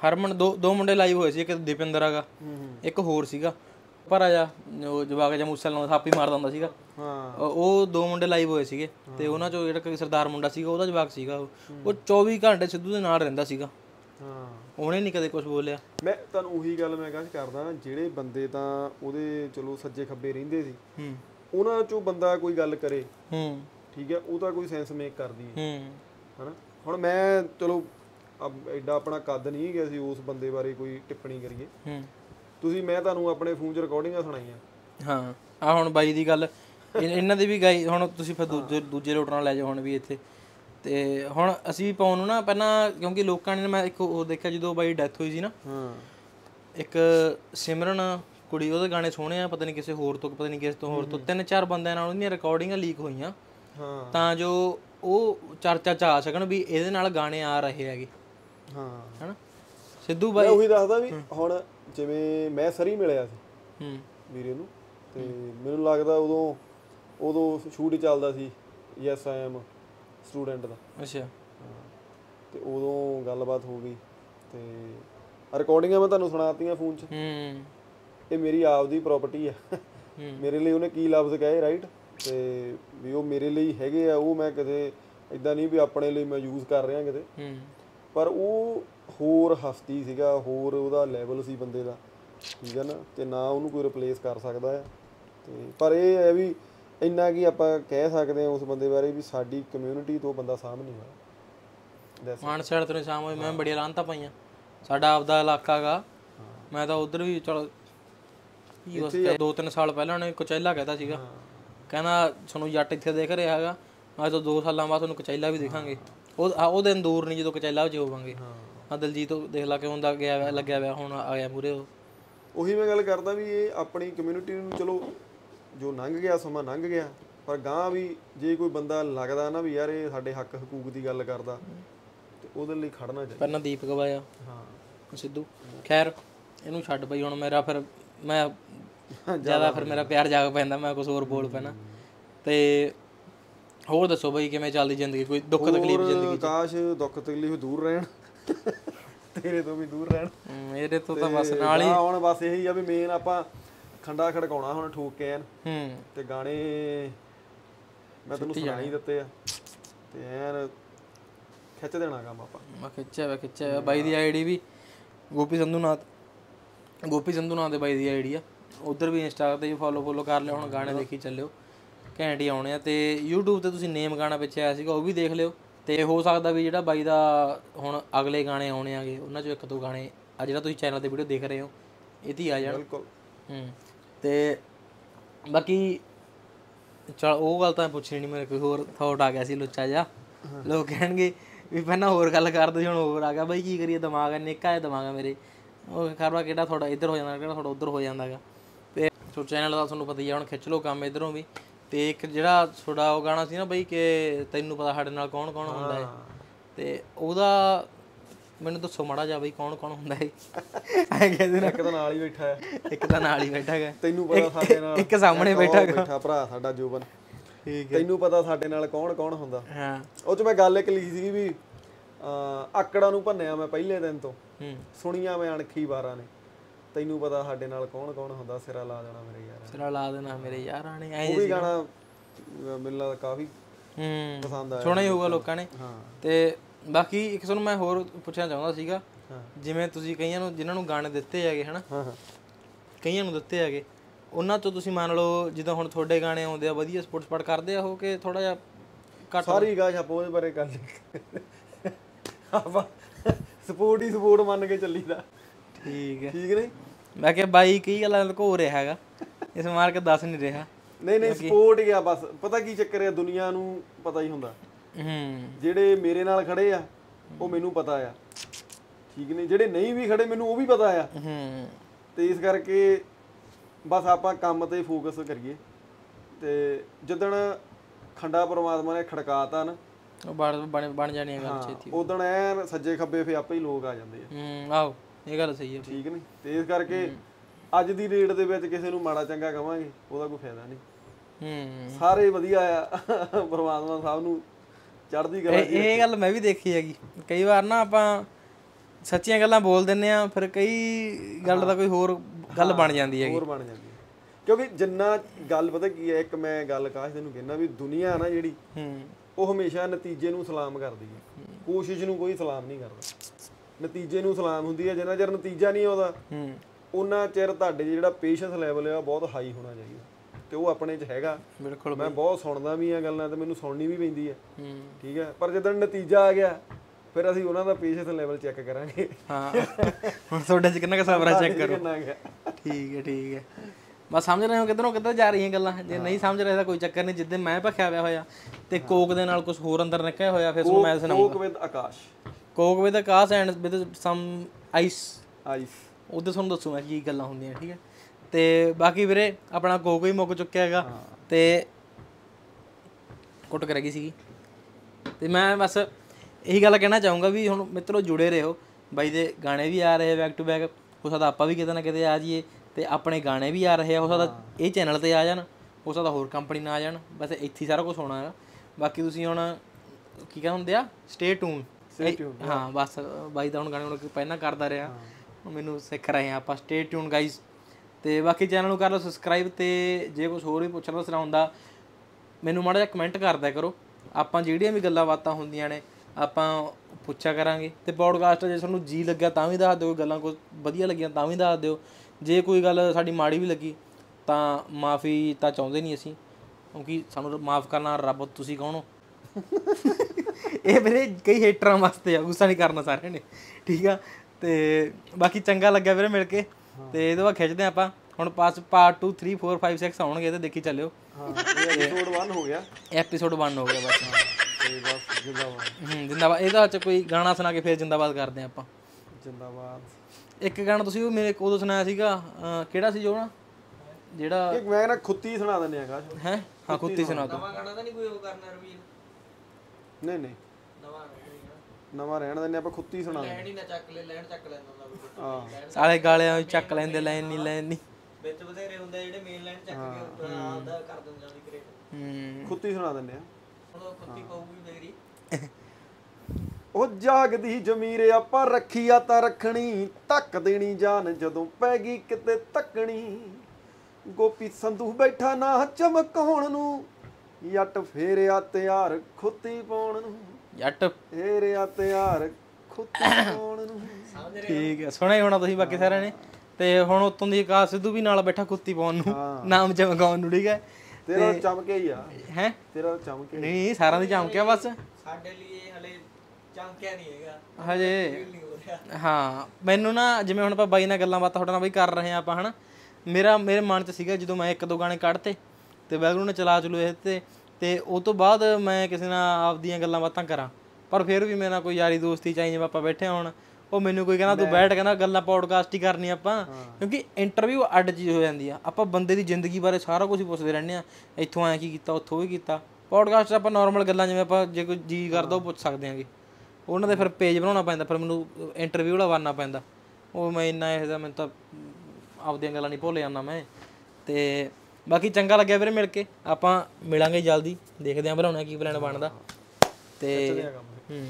ਹਰਮਨ ਦੋ ਦੋ ਮੁੰਡੇ ਲਾਈਵ ਹੋਏ ਸੀ, ਇੱਕ ਦੀਪਿੰਦਰ ਹੈਗਾ, ਇੱਕ ਹੋਰ ਸੀਗਾ ਪਰ ਆ ਜਾ ਉਹ ਜਵਾਕ ਜਾਂ ਮੂਸਲ ਨਾਲ ਥਾਪੀ ਮਾਰਦਾ ਹੁੰਦਾ ਸੀਗਾ, ਹਾਂ ਉਹ ਦੋ ਮੁੰਡੇ ਲਾਈਵ ਹੋਏ ਸੀਗੇ। ਤੇ ਉਹਨਾਂ ਚੋਂ ਜਿਹੜਾ ਸਰਦਾਰ ਮੁੰਡਾ ਸੀਗਾ ਉਹਦਾ ਜਵਾਕ ਸੀਗਾ, ਉਹ ਉਹ ਚੌਵੀ ਘੰਟੇ ਸਿੱਧੂ ਦੇ ਨਾਲ ਰਹਿੰਦਾ ਸੀਗਾ, ਹਾਂ ਉਹਨੇ ਨਹੀਂ ਕਦੇ ਕੁਝ ਬੋਲਿਆ। ਮੈਂ ਤੁਹਾਨੂੰ ਉਹੀ ਗੱਲ ਮੈਂ ਕਹਾਂ ਕਰਦਾ, ਜਿਹੜੇ ਬੰਦੇ ਤਾਂ ਉਹਦੇ ਚਲੋ ਸੱਜੇ ਖੱਬੇ ਰਹਿੰਦੇ ਸੀ, ਹੂੰ ਉਹਨਾਂ ਚੋਂ ਬੰਦਾ ਕੋਈ ਗੱਲ ਕਰੇ, ਹੂੰ ਠੀਕ ਹੈ, ਉਹ ਤਾਂ ਕੋਈ ਸੈਂਸ ਮੇਕ ਕਰਦੀ ਹੈ, ਹੂੰ ਹਨਾ। ਹੁਣ ਮੈਂ ਚਲੋ ਐਡਾ ਆਪਣਾ ਕੱਦ ਨਹੀਂ ਗਿਆ ਸੀ ਉਸ ਬੰਦੇ ਬਾਰੇ ਕੋਈ ਟਿੱਪਣੀ ਕਰੀਏ, ਹੂੰ ਤੁਸੀਂ ਮੈਂ ਤੁਹਾਨੂੰ ਆਪਣੇ ਫੋਨ 'ਚ ਰਿਕਾਰਡਿੰਗਾਂ ਸੁਣਾਈਆਂ। ਹਾਂ ਆ ਹੁਣ ਬਾਈ ਦੀ ਗੱਲ ਇਹਨਾਂ ਦੀ ਵੀ ਗਾਈ, ਹੁਣ ਤੁਸੀਂ ਫਿਰ ਦੂਜੇ ਦੂਜੇ ਲੋਟ ਨਾਲ ਲੈ ਜਾਓ ਹੁਣ ਵੀ ਇੱਥੇ। ਤੇ ਹੁਣ ਅਸੀਂ ਪਾਉਣ ਨੂੰ ਨਾ ਪਹਿਲਾਂ, ਕਿਉਂਕਿ ਲੋਕਾਂ ਨੇ, ਮੈਂ ਇੱਕ ਉਹ ਦੇਖਿਆ ਜਦੋਂ ਬਾਈ ਡੈਥ ਹੋਈ ਸੀ ਨਾ, ਹਾਂ ਇੱਕ ਸਿਮਰਨ ਕੁੜੀ, ਉਹਦੇ ਗਾਣੇ ਸੋਹਣੇ ਆ, ਪਤਾ ਨਹੀਂ ਕਿਸੇ ਹੋਰ ਤੋਂ, ਪਤਾ ਨਹੀਂ ਕਿਸ ਤੋਂ ਹੋਰ ਤੋਂ, ਤਿੰਨ ਚਾਰ ਬੰਦਿਆਂ ਨਾਲ ਉਹਦੀਆਂ ਰਿਕਾਰਡਿੰਗਾਂ ਲੀਕ ਹੋਈਆਂ, ਹਾਂ ਤਾਂ ਜੋ ਉਹ ਚਰਚਾ 'ਚ ਆ ਸਕਣ ਵੀ ਇਹਦੇ ਨਾਲ ਗਾਣੇ ਆ ਰਹੇ ਹੈਗੇ, ਹਾਂ ਹਨਾ। ਸਿੱਧੂ ਬਾਈ ਉਹੀ ਦੱਸਦਾ ਵੀ ਹੁਣ ਜਿਵੇਂ ਮੈਂ ਸਰੀ ਮਿਲਿਆ ਸੀ ਹੂੰ ਵੀਰੇ ਨੂੰ, ਤੇ ਮੈਨੂੰ ਲੱਗਦਾ ਉਦੋਂ ਉਦੋਂ ਸ਼ੂਟ ਚੱਲਦਾ ਸੀ ਯੈਸ ਆਈ ਐਮ ਸਟੂਡੈਂਟ ਦਾ। ਅੱਛਾ। ਤੇ ਉਦੋਂ ਗੱਲਬਾਤ ਹੋ ਗਈ ਤੇ ਰਿਕਾਰਡਿੰਗਾਂ ਮੈਂ ਤੁਹਾਨੂੰ ਸੁਣਾਤੀਆਂ ਫੋਨ 'ਚ। ਹੂੰ ਇਹ ਮੇਰੀ ਆਪਦੀ ਪ੍ਰਾਪਰਟੀ ਆ, ਮੇਰੇ ਲਈ ਉਹਨੇ ਕੀ ਲਫ਼ਜ਼ ਕਹੇ, ਰਾਈਟ, ਤੇ ਵੀ ਉਹ ਮੇਰੇ ਲਈ ਹੈਗੇ ਆ, ਉਹ ਮੈਂ ਕਦੇ ਇਦਾਂ ਨਹੀਂ ਵੀ ਆਪਣੇ ਲਈ ਮੈਂ ਯੂਜ਼ ਕਰ ਰਿਹਾ ਕਿਤੇ, ਪਰ ਉਹ ਹੋਰ ਹਸਤੀ ਸੀਗਾ, ਹੋਰ ਉਹਦਾ ਲੈਵਲ ਸੀ ਬੰਦੇ ਦਾ, ਠੀਕ ਹੈ ਨਾ, ਤੇ ਨਾ ਉਹਨੂੰ ਕੋਈ ਰਿਪਲੇਸ ਕਰ ਸਕਦਾ ਆ। ਤੇ ਪਰ ਇਹ ਹੈ ਵੀ ਇੰਨਾ ਕੀ ਆਪਾਂ ਕਹਿ ਸਕਦੇ ਹਾਂ ਉਸ ਬੰਦੇ ਬਾਰੇ ਵੀ ਸਾਡੀ ਕਮਿਊਨਿਟੀ ਤੋਂ ਬੰਦਾ ਸਾਂਭ ਨਹੀਂ ਹੋਇਆ। ਮਾਨ ਸਾਈਡ ਤੋਂ ਸ਼ਾਮ ਹੋਈ, ਮੈਂ ਬੜੀਆਂ ਲਾਂਤਾਂ ਪਾਈਆਂ, ਸਾਡਾ ਆਪਦਾ ਇਲਾਕਾ ਗਾ, ਮੈਂ ਤਾਂ ਉਧਰ ਵੀ ਚਲ ਦੋ ਤਿੰਨ ਸਾਲ ਪਹਿਲਾਂ ਉਹਨੇ ਕੁਚੈਲਾ ਕਹਿਤਾ ਸੀਗਾ, ਕਹਿੰਦਾ ਤੁਹਾਨੂੰ ਜੱਟ ਇੱਥੇ ਦੇਖ ਰਿਹਾ ਹੈਗਾ, ਅੱਜ ਤੋਂ ਦੋ ਸਾਲਾਂ ਬਾਅਦ ਤੁਹਾਨੂੰ ਕੁਚੈਲਾ ਵੀ ਦੇਖਾਂਗੇ। ਉਹ ਉਹ ਦਿਨ ਦੂਰ ਨਹੀਂ ਜਦੋਂ ਕੁਚੈਲਾ ਵਿੱਚ ਹੋਵਾਂਗੇ। ਆ ਦਲਜੀਤ ਦੇਖ ਲਾ ਕਿਉਂ ਦਾ ਗਿਆ ਲੱਗਿਆ ਹੋਇਆ, ਹੁਣ ਆ ਗਿਆ ਮੂਰੇ। ਉਹ ਉਹੀ ਮੈਂ ਗੱਲ ਕਰਦਾ ਵੀ ਇਹ ਆਪਣੀ ਕਮਿਊਨਿਟੀ ਨੂੰ, ਚਲੋ ਜੋ ਲੰਘ ਗਿਆ ਸਮਾਂ ਲੰਘ ਗਿਆ, ਪਰ ਗਾਂ ਵੀ ਜੇ ਕੋਈ ਬੰਦਾ ਲੱਗਦਾ ਨਾ ਵੀ ਯਾਰ ਇਹ ਸਾਡੇ ਹੱਕ ਹਕੂਕ ਦੀ ਗੱਲ ਕਰਦਾ, ਤੇ ਉਹਦੇ ਲਈ ਖੜਨਾ ਚਾਹੀਦਾ। ਪਹਿਲਾਂ ਦੀਪਕ ਬਾਇਆ, ਹਾਂ ਸਿੱਧੂ, ਖੈਰ ਇਹਨੂੰ ਛੱਡ ਪਈ ਹੁਣ, ਮੇਰਾ ਫਿਰ ਮੈਂ ਜ਼ਿਆਦਾ ਫਿਰ ਮੇਰਾ ਪਿਆਰ ਜਾਗ ਪੈਂਦਾ, ਮੈਂ ਕੁਝ ਹੋਰ ਬੋਲ ਪੈਣਾ। ਤੇ ਹੋਰ ਦੱਸੋ ਬਈ ਕਿਵੇਂ ਚੱਲਦੀ ਜ਼ਿੰਦਗੀ, ਕੋਈ ਦੁੱਖ ਤਕਲੀਫ ਜ਼ਿੰਦਗੀ 'ਚ? ਕਾਸ਼ ਦੁੱਖ ਤਕਲੀਫ ਦੂਰ ਰਹਿਣ, ਤੇਰੇ ਤੋਂ ਵੀ ਦੂਰ ਰਹਿਣ, ਮੇਰੇ ਤੋਂ ਤਾਂ ਬਸ ਨਾਲ ਹੀ। ਹੁਣ ਬਸ ਇਹੀ ਆ ਵੀ ਮੇਨ ਆਪਾਂ ਖੰਡਾ ਖੜਕਾਉਣਾ ਹੁਣ ਠੋਕ ਕੇ ਐਨ, ਹੂੰ ਤੇ ਗਾਣੇ ਮੈਂ ਤੈਨੂੰ ਸੁਣਾ ਹੀ ਦਿੱਤੇ ਆ, ਤੇ ਐਨ ਖਿੱਚ ਦੇਣਾ ਕੰਮ ਆਪਾਂ। ਮੈਂ ਖਿੱਚਿਆ ਵਾ ਖਿੱਚਿਆ ਵਾ ਬਾਈ ਦੀ ਆਈਡੀ ਵੀ ਗੋਪੀ ਸੰਧੂ ਨਾਥ, ਗੋਪੀ ਸੰਧੂ ਨਾਥ ਦੇ ਬਾਈ ਦੀ ਆਈਡੀ ਆ, ਉਧਰ ਵੀ ਇੰਸਟਾ ਤੇ ਫੋਲੋ ਫੋਲੋ ਕਰ ਲਿਓ, ਹੁਣ ਗਾਣੇ ਦੇਖੀ ਚੱਲਿਓ, ਘੈਂਟ ਹੀ ਆਉਣੇ ਆ। ਤੇ YouTube ਤੇ ਤੁਸੀਂ ਨੇਮ ਗਾਣਾ ਪਿੱਛੇ ਆਇਆ ਸੀਗਾ, ਉਹ ਵੀ ਦੇਖ ਲਿਓ। ਤੇ ਹੋ ਸਕਦਾ ਵੀ ਜਿਹੜਾ ਬਾਈ ਦਾ ਹੁਣ ਅਗਲੇ ਗਾਣੇ ਆਉਣੇ ਆਗੇ, ਉਹਨਾਂ ਚੋਂ ਇੱਕ ਦੋ ਗਾਣੇ ਆ ਜਿਹੜਾ ਤੁਸੀਂ ਚੈਨਲ ਤੇ ਵੀਡੀਓ ਦੇਖ ਰਹੇ ਹੋ ਇਹ 'ਤੇ ਆ ਜਾਣ। ਬਿਲਕੁਲ। ਹੂੰ ਤੇ ਬਾਕੀ ਚਲ ਉਹ ਗੱਲ ਤਾਂ ਪੁੱਛਣੀ ਨਹੀਂ, ਮੇਰੇ ਕੋਈ ਹੋਰ ਥੋਟ ਆ ਗਿਆ ਸੀ ਲੁੱਚਾ ਜਿਹਾ, ਲੋਕ ਕਹਿਣਗੇ ਵੀ ਪਹਿਲਾਂ ਹੋਰ ਗੱਲ ਕਰਦੇ ਸੀ ਹੁਣ ਹੋਰ ਆ ਗਿਆ। ਬਾਈ ਕੀ ਕਰੀਏ, ਦਿਮਾਗ ਨਿੱਕਾ ਜਿਹਾ ਦਿਮਾਗ ਆ ਮੇਰੇ, ਉਹ ਕਰਵਾ ਕਿਹੜਾ ਤੁਹਾਡਾ ਇੱਧਰ ਹੋ ਜਾਂਦਾ, ਕਿਹੜਾ ਤੁਹਾਡਾ ਉੱਧਰ ਹੋ ਜਾਂਦਾ ਗਾ। ਤੇ ਸੋ ਚੈਨਲ ਦਾ ਤੁਹਾਨੂੰ ਪਤਾ ਹੀ ਆ, ਹੁਣ ਖਿੱਚ ਲਓ ਕੰਮ ਇੱਧਰੋਂ ਵੀ। ਤੇ ਇੱਕ ਜਿਹੜਾ ਤੁਹਾਡਾ ਉਹ ਗਾਣਾ ਸੀ ਨਾ ਬਈ ਕਿ ਤੈਨੂੰ ਪਤਾ ਸਾਡੇ ਨਾਲ ਕੌਣ ਕੌਣ ਹੁੰਦਾ ਹੈ, ਤੇ ਉਹਦਾ ਮੈਨੂੰ ਦੱਸੋ ਮਾੜਾ ਜਿਹਾ ਬਈ ਕੌਣ ਕੌਣ ਹੁੰਦਾ ਹੈ? ਇੱਕ ਤਾਂ ਨਾਲ ਹੀ ਬੈਠਾ ਹੈ, ਇੱਕ ਤਾਂ ਨਾਲ ਹੀ ਬੈਠਾ ਹੈਗਾ, ਤੈਨੂੰ ਪਤਾ ਸਾਡੇ ਨਾਲ, ਇੱਕ ਸਾਹਮਣੇ ਬੈਠਾ ਹੈਗਾ ਬੈਠਾ ਭਰਾ ਸਾਡਾ ਜੋਬਨ, ਠੀਕ ਹੈ, ਤੈਨੂੰ ਪਤਾ ਸਾਡੇ ਨਾਲ ਕੌਣ ਕੌਣ ਹੁੰਦਾ। ਹਾਂ ਉਹ 'ਚ ਮੈਂ ਗੱਲ ਇੱਕ ਲਿਖੀ ਸੀ ਵੀ ਆਕੜਾਂ ਨੂੰ ਭੰਨਿਆ ਮੈਂ ਪਹਿਲੇ ਦਿਨ ਤੋਂ, ਸੁਣੀਆਂ ਮੈਂ ਅਣਖੀ ਵਾਰਾਂ ਨੇ, ਤੈਨੂੰ ਪਤਾ ਸਾਡੇ ਨਾਲ ਕੌਣ ਕੌਣ ਹੁੰਦਾ, ਸਿਰਾ ਲਾ ਦੇਣਾ ਮੇਰੇ ਯਾਰ, ਸਿਰਾ ਲਾ ਦੇਣਾ ਮੇਰੇ ਯਾਰਾਂ ਨੇ। ਉਹ ਵੀ ਗਾਣਾ ਮੈਨੂੰ ਲੱਗਦਾ ਕਾਫੀ ਹੂੰ ਪਸੰਦ ਆਇਆ, ਸੁਣਿਆ ਹੀ ਹੋਊਗਾ ਲੋਕਾਂ ਨੇ। ਤੇ ਬਾਕੀ ਇੱਕ ਤੁਹਾਨੂੰ ਮੈਂ ਹੋਰ ਪੁੱਛਣਾ ਚਾਹੁੰਦਾ ਸੀਗਾ, ਜਿਵੇਂ ਤੁਸੀਂ ਕਈਆਂ ਨੂੰ ਜਿਨ੍ਹਾਂ ਨੂੰ ਗਾਣੇ ਦਿੱਤੇ ਹੈਗੇ ਹਨਾ, ਕਈਆਂ ਨੂੰ ਦਿੱਤੇ ਹੈਗੇ, ਉਹਨਾਂ ਤੋਂ ਤੁਸੀਂ ਮੰਨ ਲਓ ਜਿੱਦਾਂ ਹੁਣ ਤੁਹਾਡੇ ਗਾਣੇ ਆਉਂਦੇ ਆ, ਵਧੀਆ ਸਪੋਰਟ ਸਪੋਰਟ ਕਰਦੇ ਆ ਉਹ, ਕਿ ਥੋੜਾ ਜਿਹਾ ਘੱਟ? ਸਾਰੀ ਗਾਸ਼ ਆਪਾਂ ਉਹਦੇ ਬਾਰੇ ਗੱਲ ਆਪਾਂ ਸਪੋਰਟ ਹੀ ਸਪੋਰਟ ਮੰਨ ਕੇ ਚੱਲੀਦਾ। ਠੀਕ ਹੈ ਠੀਕ ਨਹੀਂ, ਮੈਂ ਕਿਹਾ ਬਾਈ ਕਈ ਗੱਲਾਂ ਲੁਕੋ ਰਿਹਾ ਹੈਗਾ, ਇਸ ਮਾਰ ਕੇ ਦੱਸ ਨਹੀਂ ਰਿਹਾ। ਨਹੀਂ ਨਹੀਂ ਸਪੋਰਟ ਹੀ ਆ ਬਸ, ਪਤਾ ਕੀ ਚੱਕਰ ਆ, ਦੁਨੀਆ ਨੂੰ ਪਤਾ ਹੀ ਹੁੰਦਾ, ਹੂੰ ਜਿਹੜੇ ਮੇਰੇ ਨਾਲ ਖੜੇ ਆ ਉਹ ਮੈਨੂੰ ਪਤਾ ਆ, ਠੀਕ ਨਹੀਂ, ਜਿਹੜੇ ਨਹੀਂ ਵੀ ਖੜੇ ਮੈਨੂੰ ਉਹ ਵੀ ਪਤਾ ਆ, ਹੂੰ ਤੇ ਇਸ ਕਰਕੇ ਬਸ ਆਪਾਂ ਕੰਮ ਤੇ ਫੋਕਸ ਕਰੀਏ। ਤੇ ਜਿੱਦਣ ਖੰਡਾ ਪਰਮਾਤਮਾ ਨੇ ਖੜਕਾਤਾ ਨਾ, ਉਹ ਬਣ ਬਣ ਜਾਣੀ ਗੱਲ ਛੇਤੀ, ਉਦਣ ਐਨ ਸੱਜੇ ਖੱਬੇ ਫੇ ਆਪੇ ਹੀ ਲੋਕ ਆ ਜਾਂਦੇ ਆ। ਹੂੰ ਆਹੋ ਇਹ ਗੱਲ ਸਹੀ ਹੈ, ਠੀਕ ਨਹੀਂ, ਤੇ ਇਸ ਕਰਕੇ ਅੱਜ ਦੀ ਡੇਟ ਦੇ ਵਿੱਚ ਕਿਸੇ ਨੂੰ ਮਾੜਾ ਚੰਗਾ ਕਵਾਂਗੇ ਉਹਦਾ ਕੋਈ ਫਾਇਦਾ ਨਹੀਂ। ਹੂੰ ਸਾਰੇ ਵਧੀਆ ਆ, ਪਰਮਾਤਮਾ ਸਾਹਿਬ ਨੂੰ ਚੜ੍ਹਦੀ ਕਲਾ। ਇਹ ਗੱਲ ਮੈਂ ਵੀ ਦੇਖੀ ਹੈਗੀ, ਕਈ ਵਾਰ ਨਾ ਆਪਾਂ ਸੱਚੀਆਂ ਗੱਲਾਂ ਬੋਲ ਦਿੰਨੇ ਆ ਫਿਰ ਕਈ ਗੱਲ ਦਾ ਕੋਈ ਹੋਰ ਗੱਲ ਬਣ ਜਾਂਦੀ ਹੈਗੀ ਹੋਰ ਬਣ ਜਾਂਦੀ ਹੈ ਕਿਉਂਕਿ ਜਿੰਨਾ ਗੱਲ ਪਤਾ ਕੀ ਹੈ ਇੱਕ ਮੈਂ ਗੱਲ ਕਾਸ਼ ਤੈਨੂੰ ਕਹਿੰਦਾ ਵੀ ਦੁਨੀਆ ਨਾ ਜਿਹੜੀ ਉਹ ਹਮੇਸ਼ਾ ਨਤੀਜੇ ਨੂੰ ਸਲਾਮ ਕਰਦੀ ਹੈ ਕੋਸ਼ਿਸ਼ ਨੂੰ ਕੋਈ ਸਲਾਮ ਨਹੀਂ ਕਰਦਾ ਨਤੀਜੇ ਨੂੰ ਸਲਾਮ ਹੁੰਦੀ ਹੈ ਜਿੰਨਾ ਚਿਰ ਨਤੀਜਾ ਨਹੀਂ ਆਉਂਦਾ ਉਹਨਾਂ ਚਿਰ ਤੁਹਾਡੇ ਜਿਹੜਾ ਪੇਸ਼ੈਂਸ ਲੈਵਲ ਆ ਬਹੁਤ ਹਾਈ ਹੋਣਾ ਚਾਹੀਦਾ ਤੇ ਉਹ ਆਪਣੇ 'ਚ ਹੈਗਾ ਬਿਲਕੁਲ ਮੈਂ ਬਹੁਤ ਸੁਣਦਾ ਵੀ ਆ ਗੱਲਾਂ ਤੇ ਮੈਨੂੰ ਸੁਣਨੀ ਵੀ ਪੈਂਦੀ ਹੈ ਠੀਕ ਹੈ ਪਰ ਜਦੋਂ ਨਤੀਜਾ ਆ ਗਿਆ ਫਿਰ ਅਸੀਂ ਉਹਨਾਂ ਦਾ ਪੇਸ਼ੈਂਸ ਲੈਵਲ ਚੈੱਕ ਕਰਾਂਗੇ ਹਾਂ ਹੁਣ ਤੁਹਾਡੇ 'ਚ ਕਿੰਨਾ ਕੁ ਸਬਰ ਚੈੱਕ ਕਰੋ ਕਿੰਨਾ ਗਿਆ ਠੀਕ ਹੈ ਠੀਕ ਹੈ ਬਸ ਸਮਝ ਰਹੇ ਹੋ ਕਿੱਧਰੋਂ ਕਿੱਧਰ ਜਾ ਰਹੀਆਂ ਗੱਲਾਂ ਜੇ ਨਹੀਂ ਸਮਝ ਰਹੇ ਤਾਂ ਕੋਈ ਚੱਕਰ ਨਹੀਂ ਜਿੱਦਾਂ ਮੈਂ ਭਖਿਆ ਹੋਇਆ ਹੋਇਆ ਤੇ ਕੋਕ ਦੇ ਨਾਲ ਕੁਝ ਹੋਰ ਅੰਦਰ ਨਿਕਲਿਆ ਹੋਇਆ ਫਿਰ ਤੁਹਾਨੂੰ ਮੈਂ ਸੁਣਾਉਂਗਾ Coke with Akash Coke with Akash and with some ice ice ਉਹਦੇ ਤੁਹਾਨੂੰ ਦੱਸੂਗਾ ਕੀ ਗੱਲਾਂ ਹੁੰਦੀਆਂ ਠੀਕ ਹੈ ਤੇ ਬਾਕੀ ਵੀਰੇ ਆਪਣਾ ਕੋਕ ਵੀ ਮੁੱਕ ਚੁੱਕਿਆ ਹੈਗਾ ਤੇ ਕੁੱਟ ਕਰ ਗਈ ਸੀਗੀ ਤੇ ਮੈਂ ਬਸ ਇਹੀ ਗੱਲ ਕਹਿਣਾ ਚਾਹੂੰਗਾ ਵੀ ਹੁਣ ਮਿੱਤਰੋ ਜੁੜੇ ਰਹੋ ਬਾਈ ਦੇ ਗਾਣੇ ਵੀ ਆ ਰਹੇ ਬੈਕ ਟੂ ਬੈਕ ਹੋ ਸਕਦਾ ਆਪਾਂ ਵੀ ਕਿਤੇ ਨਾ ਕਿਤੇ ਆ ਜਾਈਏ ਤੇ ਆਪਣੇ ਗਾਣੇ ਵੀ ਆ ਰਹੇ ਆ ਹੋ ਸਕਦਾ ਇਹ ਚੈਨਲ ਤੇ ਆ ਜਾਣ ਹੋ ਸਕਦਾ ਹੋਰ ਕੰਪਨੀ ਨਾ ਆ ਜਾਣ ਬਸ ਇੱਥੇ ਸਾਰਾ ਕੁਝ ਹੋਣਾ ਹੈਗਾ ਬਾਕੀ ਤੁਸੀਂ ਹੁਣ ਕੀ ਕਹਿੰਦੇ ਹੁੰਦੇ ਆ ਸਟੇ ਟੂਨ ਹਾਂ ਬਸ ਬਾਈ ਦਾ ਹੁਣ ਗਾਣੇ ਹੁਣ ਪਹਿਲਾਂ ਕਰਦਾ ਰਿਹਾ ਮੈਨੂੰ ਸਿੱਖ ਰਹੇ ਆ ਆਪਾਂ ਸਟੇ ਟਿਊਨ ਗਾਈਜ਼ ਤੇ ਬਾਕੀ ਚੈਨਲ ਨੂੰ ਕਰ ਲਓ ਸਬਸਕ੍ਰਾਈਬ ਤੇ ਜੇ ਕੁਝ ਹੋਰ ਵੀ ਪੁੱਛਣਾ ਦੱਸਣਾ ਹੁੰਦਾ ਮੈਨੂੰ ਮਾੜਾ ਜਿਹਾ ਕਮੈਂਟ ਕਰਦਿਆ ਕਰੋ ਆਪਾਂ ਜਿਹੜੀਆਂ ਵੀ ਗੱਲਾਂ ਬਾਤਾਂ ਹੁੰਦੀਆਂ ਨੇ ਆਪਾਂ ਪੁੱਛਿਆ ਕਰਾਂਗੇ ਤੇ ਪੌਡਕਾਸਟ ਜੇ ਤੁਹਾਨੂੰ ਜੀ ਲੱਗਿਆ ਤਾਂ ਵੀ ਦੱਸ ਦਿਓ ਗੱਲਾਂ ਕੋਈ ਵਧੀਆ ਲੱਗੀਆਂ ਤਾਂ ਵੀ ਦੱਸ ਦਿਓ ਜੇ ਕੋਈ ਗੱਲ ਸਾਡੀ ਮਾੜੀ ਵੀ ਲੱਗੀ ਤਾਂ ਮਾਫੀ ਤਾਂ ਚਾਹੁੰਦੇ ਨਹੀਂ ਅਸੀਂ ਕਿਉਂਕਿ ਸਾਨੂੰ ਮਾਫ ਕਰਨਾ ਰੱਬ ਤੁਸੀਂ ਕੌਣ ਹੋ ਇਹ ਵੀਰੇ ਕਈ ਹੇਟਰਾਂ ਵਾਸਤੇ ਆ ਗੁੱਸਾ ਨਹੀਂ ਕਰਨਾ ਸਾਰਿਆਂ ਨੇ ਠੀਕ ਆ ਤੇ ਬਾਕੀ ਚੰਗਾ ਲੱਗਿਆ ਵੀਰੇ ਮਿਲ ਕੇ ਤੇ ਇਹਦੇ ਬਾਅਦ ਖਿੱਚਦੇ ਆਪਾਂ ਹੁਣ ਪਾਸ part two three four five six ਆਉਣਗੇ ਤੇ ਦੇਖੀ ਚੱਲਿਓ ਹਾਂ ਐਪੀਸੋਡ ਵਨ ਹੋ ਗਿਆ ਐਪੀਸੋਡ ਵਨ ਹੋ ਗਿਆ ਬਸ ਤੇ ਬਸ ਜਿੰਦਾਬਾਦ ਹੂੰ ਜਿੰਦਾਬਾਦ ਇਹਦਾ ਚ ਕੋਈ ਗਾਣਾ ਸੁਣਾ ਕੇ ਫਿਰ ਜਿੰਦਾਬਾਦ ਕਰਦੇ ਆ ਆਪਾਂ ਜਿੰਦਾਬਾਦ ਇੱਕ ਗਾਣਾ ਤੁਸੀਂ ਉਹ ਮੇਰੇ ਕੋਲ ਸੁਣਾਇਆ ਸੀਗਾ ਕਿਹੜਾ ਸੀ ਜੋ ਨਾ ਜਿਹੜਾ ਇੱਕ ਮੈਂ ਨਾ ਖੁੱਤੀ ਸੁਣਾ ਦਿੰਦੇ ਆ ਆਕਾਸ਼ ਹੈ ਹਾਂ ਖੁੱਤੀ ਸੁਣਾ ਦੋ ਨਵਾਂ ਗਾਣਾ ਤਾਂ ਨਹੀਂ ਕੋਈ ਉਹ ਕਰਨਾ ਰਵੀਰ ਨਹੀਂ ਨਹੀਂ ਨਵਾਂ ਨਵਾਂ ਰਹਿਣ ਦਿੰਦੇ ਆਪਾਂ ਖੁੱਤੀ ਸੁਣਾ ਲੈਣ ਹੀ ਨਾ ਚੱਕ ਲੈ ਲੈਣ ਚੱਕ ਲੈਂਦਾ ਹੁੰਦਾ ਹਾਂ ਸਾਲੇ ਗਾਲਿਆਂ ਨੂੰ ਚੱਕ ਲੈਂਦੇ ਲੈਣ ਨਹੀਂ ਲੈਣ ਨਹੀਂ ਵਿੱਚ ਬਥੇਰੇ ਹੁੰਦੇ ਜਿਹੜੇ ਮੇਨ ਲਾਈਨ ਚੱਕ ਕੇ ਉੱਪਰ ਆਪਦਾ ਕਰ ਦਿੰਦੇ ਜਾਂਦੀ ਕ੍ਰੀਏਟ ਹੂੰ ਖੁੱਤੀ ਸੁਣਾ ਦਿੰਦੇ ਆ ਹੁਣ ਉਹ ਖੁੱਤੀ ਪਊਗੀ ਮੇਰੀ ਉਹ ਜਾਗਦੀ ਜ਼ਮੀਰ ਆਪਾਂ ਰੱਖੀਆ ਤਾਂ ਰੱਖਣੀ ਧੱਕ ਦੇਣੀ ਜਾਨ ਜਦੋਂ ਪੈ ਗਈ ਕਿਤੇ ਤੱਕਣੀ ਗੋਪੀ ਸੰਧੂ ਬੈਠਾ ਨਾ ਚਮਕਾਉਣ ਨੂੰ ਜੱਟ ਫੇਰਿਆ ਤਿਆਰ ਖੁੱਤੀ ਪਾਉਣ ਨੂੰ ਜੱਟ ਫੇਰਿਆ ਤਿਆਰ ਖੁੱਤੀ ਪਾਉਣ ਨੂੰ ਠੀਕ ਹੈ ਸੁਣਿਆ ਹੀ ਹੋਣਾ ਤੁਸੀਂ ਬਾਕੀ ਸਾਰਿਆਂ ਨੇ ਤੇ ਹੁਣ ਉਤੋਂ ਦੀ ਆਕਾਸ਼ ਸਿੱਧੂ ਵੀ ਨਾਲ ਬੈਠਾ ਕੁੱਤੀ ਪਾਉਣ ਨੂੰ ਨਾਮ ਚਮਕਾਉਣ ਨੂੰ ਠੀਕ ਹੈ ਤੇਰਾ ਚਮਕੇ ਹੀ ਆ ਹੈ ਤੇਰਾ ਚਮਕੇ ਨਹੀਂ ਸਾਰਿਆਂ ਦੀ ਚਮਕਿਆ ਬਸ ਸਾਡੇ ਲਈ ਇਹ ਹਲੇ ਚਮਕਿਆ ਨਹੀਂ ਹੈਗਾ ਹਜੇ ਹਾਂ ਮੈਨੂੰ ਨਾ ਜਿਵੇਂ ਹੁਣ ਆਪਾਂ ਬਾਈ ਨਾਲ ਗੱਲਾਂ ਬਾਤਾਂ ਤੁਹਾਡੇ ਨਾਲ ਬਈ ਕਰ ਰਹੇ ਆ ਆਪਾਂ ਹਨਾ ਮੇਰਾ ਮੇਰੇ ਮਨ 'ਚ ਸੀਗਾ ਜਦੋਂ ਮੈਂ ਇੱਕ ਦੋ ਗਾਣੇ ਕੱਢਤੇ ਤੇ ਵੈਗਰੂ ਨੇ ਚਲਾ ਚਲੂ ਇਹ ਤੇ ਤੇ ਉਹ ਤੋਂ ਬਾਅਦ ਮੈਂ ਕਿਸੇ ਨਾਲ ਆਪਦੀਆਂ ਗੱਲਾਂ ਬਾਤਾਂ ਕਰਾਂ ਪਰ ਫਿਰ ਵੀ ਮੇਰੇ ਨਾਲ ਕੋਈ ਯਾਰੀ ਦੋਸਤੀ ਚਾਹੀ ਜਿਵੇਂ ਆਪਾਂ ਬੈਠੇ ਹੁਣ ਉਹ ਮੈਨੂੰ ਕੋਈ ਕਹਿੰਦਾ ਤੂੰ ਬੈਠ ਕਹਿੰਦਾ ਗੱਲਾਂ ਪੌਡਕਾਸਟ ਹੀ ਕਰਨੀ ਆਪਾਂ ਕਿਉਂਕਿ ਇੰਟਰਵਿਊ ਅੱਡ ਚੀਜ਼ ਹੋ ਜਾਂਦੀ ਆ ਆਪਾਂ ਬੰਦੇ ਦੀ ਜ਼ਿੰਦਗੀ ਬਾਰੇ ਸਾਰਾ ਕੁਝ ਪੁੱਛਦੇ ਰਹਿੰਦੇ ਆ ਇੱਥੋਂ ਐਂ ਕੀ ਕੀਤਾ ਉੱਥੋਂ ਵੀ ਕੀਤਾ ਪੌਡਕਾਸਟ ਆਪਾਂ ਨਾਰਮਲ ਗੱਲਾਂ ਜਿਵੇਂ ਆਪਾਂ ਜੇ ਕੋਈ ਜੀ ਕਰਦਾ ਉਹ ਪੁੱਛ ਸਕਦੇ ਆਂਗੇ ਉਹਨਾਂ ਦੇ ਫਿਰ ਪੇਜ ਬਣਾਉਣਾ ਪੈਂਦਾ ਫਿਰ ਮੈਨੂੰ ਇੰਟਰਵਿਊ ਵਾਲਾ ਬਣਨਾ ਪੈਂਦਾ ਉਹ ਮੈਂ ਇੰਨਾ ਇਹਦਾ ਮੈਨੂੰ ਤਾਂ ਆਪਦੀਆਂ ਗੱਲਾਂ ਨਹੀਂ ਭੁੱਲ ਜਾਂਦਾ ਮੈਂ ਤੇ ਬਾਕੀ ਚੰਗਾ ਲੱਗਿਆ ਵੀਰੇ ਮਿਲ ਕੇ ਆਪਾਂ ਮਿਲਾਂਗੇ ਜਲਦੀ ਦੇਖਦੇ ਆਂ ਬਣਾਉਣਾ ਕੀ ਪਲਾਨ ਬਣਦਾ ਤੇ ਹੂੰ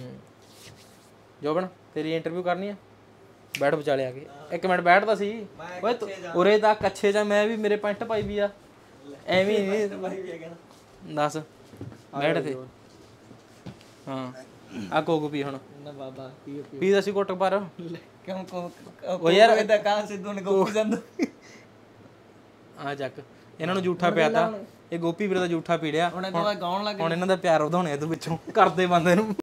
ਜੋਬਨ ਤੇਰੀ ਇੰਟਰਵਿਊ ਕਰਨੀ ਆ ਬੈਠ ਵਿਚਾਲੇ ਆ ਕੇ ਇੱਕ ਮਿੰਟ ਬੈਠਦਾ ਸੀ ਓਏ ਉਰੇ ਤਾਂ ਕੱਛੇ ਜਾਂ ਮੈਂ ਵੀ ਮੇਰੇ ਪੈਂਟ ਪਾਈ ਵੀ ਆ ਐਵੇਂ ਨਹੀਂ ਦੱਸ ਬੈਠ ਤੇ ਹਾਂ ਆ ਕੋਕ ਪੀ ਹੁਣ ਨਾ ਬਾਬਾ ਕੀ ਪੀ ਦਾ ਸੀ ਘੁੱਟ ਪਰ ਕਿਉਂ ਕੋ ਉਹ ਯਾਰ ਇਹਦਾ ਕਾਂ ਸਿੱਧੂ ਨੇ ਗੋਪੀ ਸੰਧੂ ਆ ਚੱਕ ਇਹਨਾਂ ਨੂੰ ਝੂਠਾ ਪਿਆਤਾ ਇਹ ਗੋਪੀ ਵੀਰੇ ਦਾ ਝੂਠਾ ਪੀ ਲਿਆ ਹੁਣ ਇਹਦਾ ਗਾਉਣ ਲੱਗ ਹੁਣ ਇਹਨਾਂ ਦਾ ਪਿਆਰ ਵਧਾਉਣੇ ਆ ਤੂੰ ਵਿੱਚੋਂ ਕਰਦੇ ਬੰਦੇ ਨੂੰ